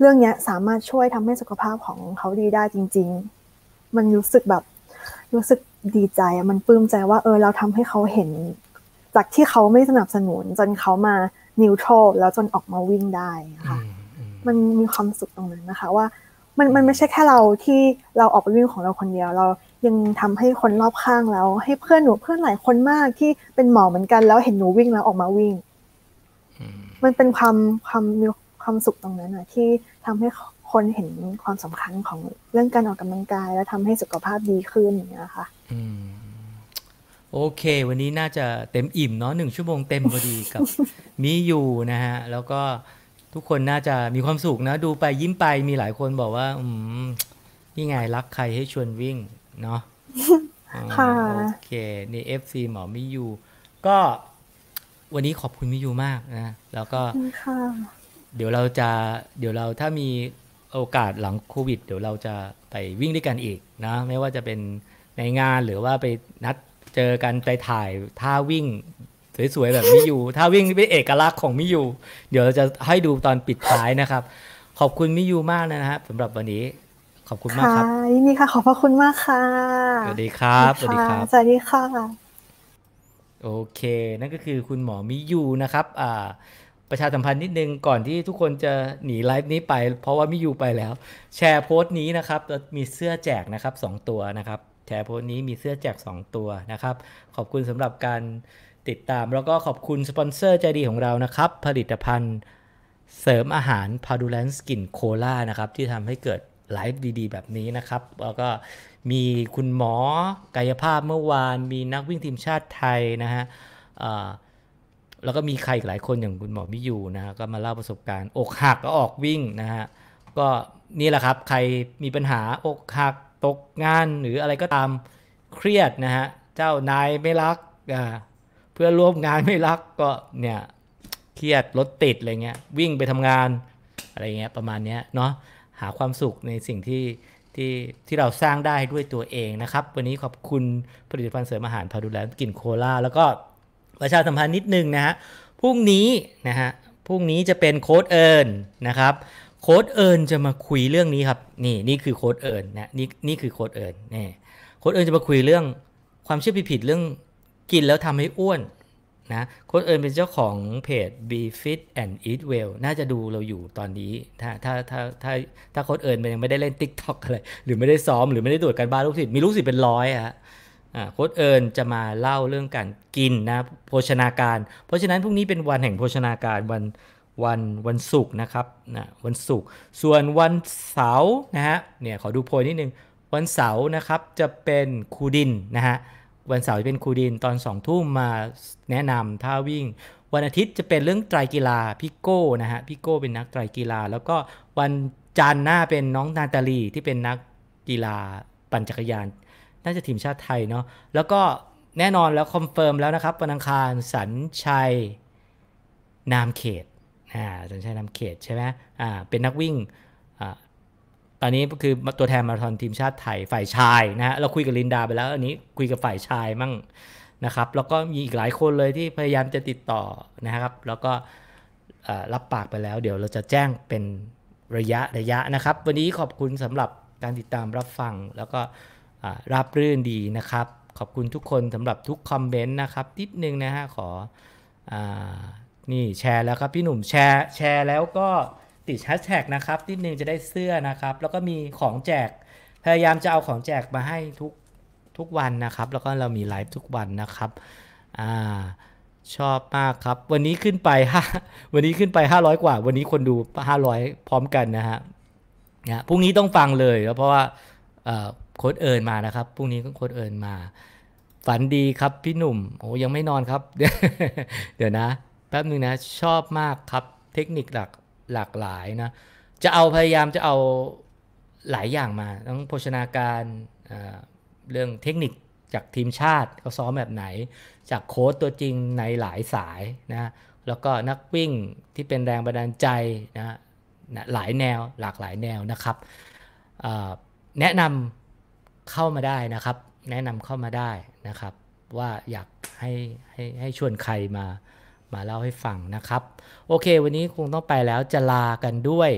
เรื่องนี้สามารถช่วยทำให้สุขภาพของเขาดีได้จริงๆมันรู้สึกแบบรู้สึกดีใจมันปลื้มใจว่าเออเราทำให้เขาเห็นจากที่เขาไม่สนับสนุนจนเขามานิวทรัลแล้วจนออกมาวิ่งได้ค่ะมันมีความสุขตรงนั้นนะคะว่ามันมันไม่ใช่แค่เราที่เราออกไปวิ่งของเราคนเดียวเรายังทำให้คนรอบข้างแล้วให้เพื่อนหนูเพื่อนหลายคนมากที่เป็นหมอเหมือนกันแล้วเห็นหนูวิ่งแล้วออกมาวิ่งมันเป็นความความมีความสุขตรงนั้นนะที่ทำให้คนเห็นความสำคัญของเรื่องการออกกำลังกายแล้วทำให้สุขภาพดีขึ้นอย่างเงี้ยค่ะโอเควันนี้น่าจะเต็มอิ่มเนาะหนึ่งชั่วโมงเต็มพอดีกับมิยูนะฮะแล้วก็ทุกคนน่าจะมีความสุขนะดูไปยิ้มไปมีหลายคนบอกว่าอืมนี่ไงรักใครให้ชวนวิ่งเนาะค่ะโอเคนี่ เอฟ ซี หมอมิยูก็วันนี้ขอบคุณมิยูมากนะแล้วก็เดี๋ยวเราจะเดี๋ยวเราถ้ามีโอกาสหลังโควิดเดี๋ยวเราจะไปวิ่งด้วยกันอีกนะไม่ว่าจะเป็นในงานหรือว่าไปนัดเจอกันไปถ่ายท่าวิ่งสวยๆแบบมิยูท่าวิ่งนี่เป็นเอกลักษณ์ของมิยูเดี๋ยวเราจะให้ดูตอนปิดท้ายนะครับขอบคุณมิยูมากนะฮะสำหรับวันนี้ขอบคุณมากครับยินดีค่ะขอบพระคุณมากค่ะสวัสดีครับสวัสดีครับสวัสดีค่ะโอเคนั่นก็คือคุณหมอมิยูนะครับอ่าประชาสัมพันธ์นิดนึงก่อนที่ทุกคนจะหนีไลฟ์นี้ไปเพราะว่ามิยูไปแล้วแชร์โพสต์นี้นะครับมีเสื้อแจกนะครับสองตัวนะครับแชร์โพสต์นี้มีเสื้อแจกสองตัวนะครับขอบคุณสำหรับการติดตามแล้วก็ขอบคุณสปอนเซอร์ใจดีของเรานะครับผลิตภัณฑ์เสริมอาหาร Padulance Skin Cola นะครับที่ทำให้เกิดไลฟ์ดีๆแบบนี้นะครับแล้วก็มีคุณหมอกายภาพเมื่อวานมีนักวิ่งทีมชาติไทยนะฮะแล้วก็มีใครอีกหลายคนอย่างคุณหมอมิยูนะฮะก็มาเล่าประสบการณ์อกหักก็ออกวิ่งนะฮะก็นี่แหละครับใครมีปัญหาอกหักตกงานหรืออะไรก็ตามเครียดนะฮะเจ้านายไม่รักเพื่อนร่วมงานไม่รักก็เนี่ยเครียดรถติดอะไรเงี้ยวิ่งไปทำงานอะไรเงี้ยประมาณนี้เนาะหาความสุขในสิ่งที่ที่ที่เราสร้างได้ด้วยตัวเองนะครับวันนี้ขอบคุณผลิตภัณฑ์เสริมอาหารพาดูแลกลิ่นโคลาแล้วก็ประชาสัมพันธ์นิดนึงนะฮะพรุ่งนี้นะฮะพรุ่งนี้จะเป็นโค้ดเอิญนะครับโค้ดเอิญจะมาคุยเรื่องนี้ครับนี่นี่คือโค้ดเอิญนะนี่นี่คือโค้ดเอิญนี่โค้ดเอิญจะมาคุยเรื่องความเชื่อผิดๆเรื่องกินแล้วทำให้อ้วนนะโค้ดเอิญเป็นเจ้าของเพจ Be Fit and Eat Well น่าจะดูเราอยู่ตอนนี้ถ้าถ้าถ้าถ้าถ้าโค้ดเอิญมันยังไม่ได้เล่น TikTok อะไรหรือไม่ได้ซ้อมหรือไม่ได้ตรวจการบ้านลูกศิษย์มีลูกศิษย์เป็นร้อยอะ โค้ชเอิญจะมาเล่าเรื่องการกินนะโภชนาการเพราะฉะนั้นพรุ่งนี้เป็นวันแห่งโภชนาการวันวันวันศุกร์นะครับนะวันศุกร์ส่วนวันเสาร์นะฮะเนี่ยขอดูโพยนิดนึงวันเสาร์นะครับจะเป็นครูดินนะฮะวันเสาร์จะเป็นครูดินตอนสองทุ่มมาแนะนำท่าวิ่งวันอาทิตย์จะเป็นเรื่องไตรกีฬาพี่โก้นะฮะพี่โก้เป็นนักไตรกีฬาแล้วก็วันจันทร์หน้าเป็นน้องนาตาลีที่เป็นนักกีฬาปั่นจักรยานน่าจะทีมชาติไทยเนาะแล้วก็แน่นอนแล้วคอนเฟิร์มแล้วนะครับวันอังคารสัญชัยนามเขตอ่าสัญชัยนามเขตใช่ไหมอ่าเป็นนักวิ่งอ่าตอนนี้ก็คือตัวแทนมาราธอนทีมชาติไทยฝ่ายชายนะฮะเราคุยกับลินดาไปแล้วอันนี้คุยกับฝ่ายชายมั่งนะครับแล้วก็มีอีกหลายคนเลยที่พยายามจะติดต่อนะครับแล้วก็รับปากไปแล้วเดี๋ยวเราจะแจ้งเป็นระยะระยะนะครับวันนี้ขอบคุณสำหรับการติดตามรับฟังแล้วก็ราบรื่นดีนะครับขอบคุณทุกคนสำหรับทุกคอมเมนต์นะครับนิดนึงนะฮะขออ่านี่แชร์แล้วครับพี่หนุ่มแชร์แชร์แล้วก็ติดแฮชแท็กนะครับนิดนึงจะได้เสื้อนะครับแล้วก็มีของแจกพยายามจะเอาของแจกมาให้ทุกทุกวันนะครับแล้วก็เรามีไลฟ์ทุกวันนะครับอ่าชอบมากครับวันนี้ขึ้นไปวันนี้ขึ้นไปห้าร้อยกว่าวันนี้คนดูห้าร้อยพร้อมกันนะฮะนะพรุ่งนี้ต้องฟังเลยแล้วเพราะว่าโค้ดเอิญมานะครับพรุ่งนี้ก็โค้ดเอิญมาฝันดีครับพี่หนุ่มโอ้ยังไม่นอนครับ เดี๋ยวนะแป๊บนึงนะชอบมากครับเทคนิคหลักหลากหลายนะจะเอาพยายามจะเอาหลายอย่างมาทั้งโภชนาการเรื่องเทคนิคจากทีมชาติเขาซ้อมแบบไหนจากโค้ชตัวจริงในหลายสายนะแล้วก็นักวิ่งที่เป็นแรงบันดาลใจนะหลายแนวหลากหลายแนวนะครับแนะนำเข้ามาได้นะครับแนะนำเข้ามาได้นะครับว่าอยากให้ให้ให้ชวนใครมามาเล่าให้ฟังนะครับโอเควันนี้คงต้องไปแล้วจะลากันด้วย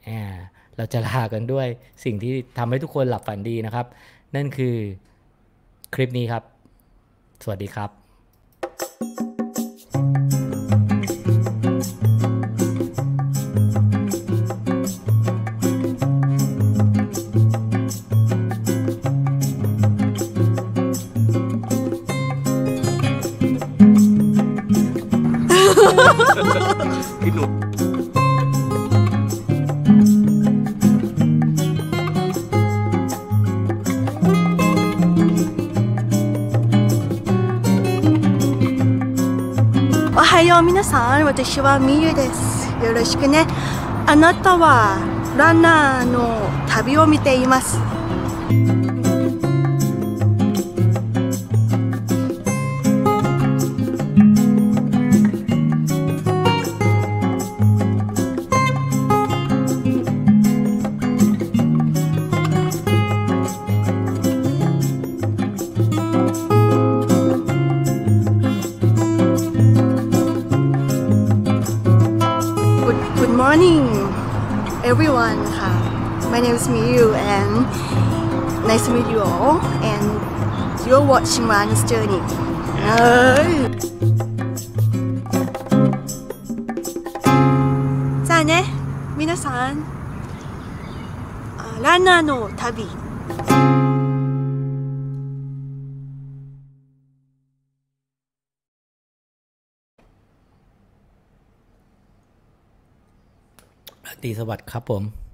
อ่าเราจะลากันด้วยสิ่งที่ทำให้ทุกคนหลับฝันดีนะครับนั่นคือคลิปนี้ครับสวัสดีครับพี่หนุ่มおはよう皆さん、私はみゆです。よろしくね。あなたはランナーの旅を見ています。Good, good morning, everyone. My name is Miyu, and nice to meet you all. And you're watching Runner's Journey. じゃあね、皆さん、ランナーの旅。 ราตรีสวัสดิ์ครับผม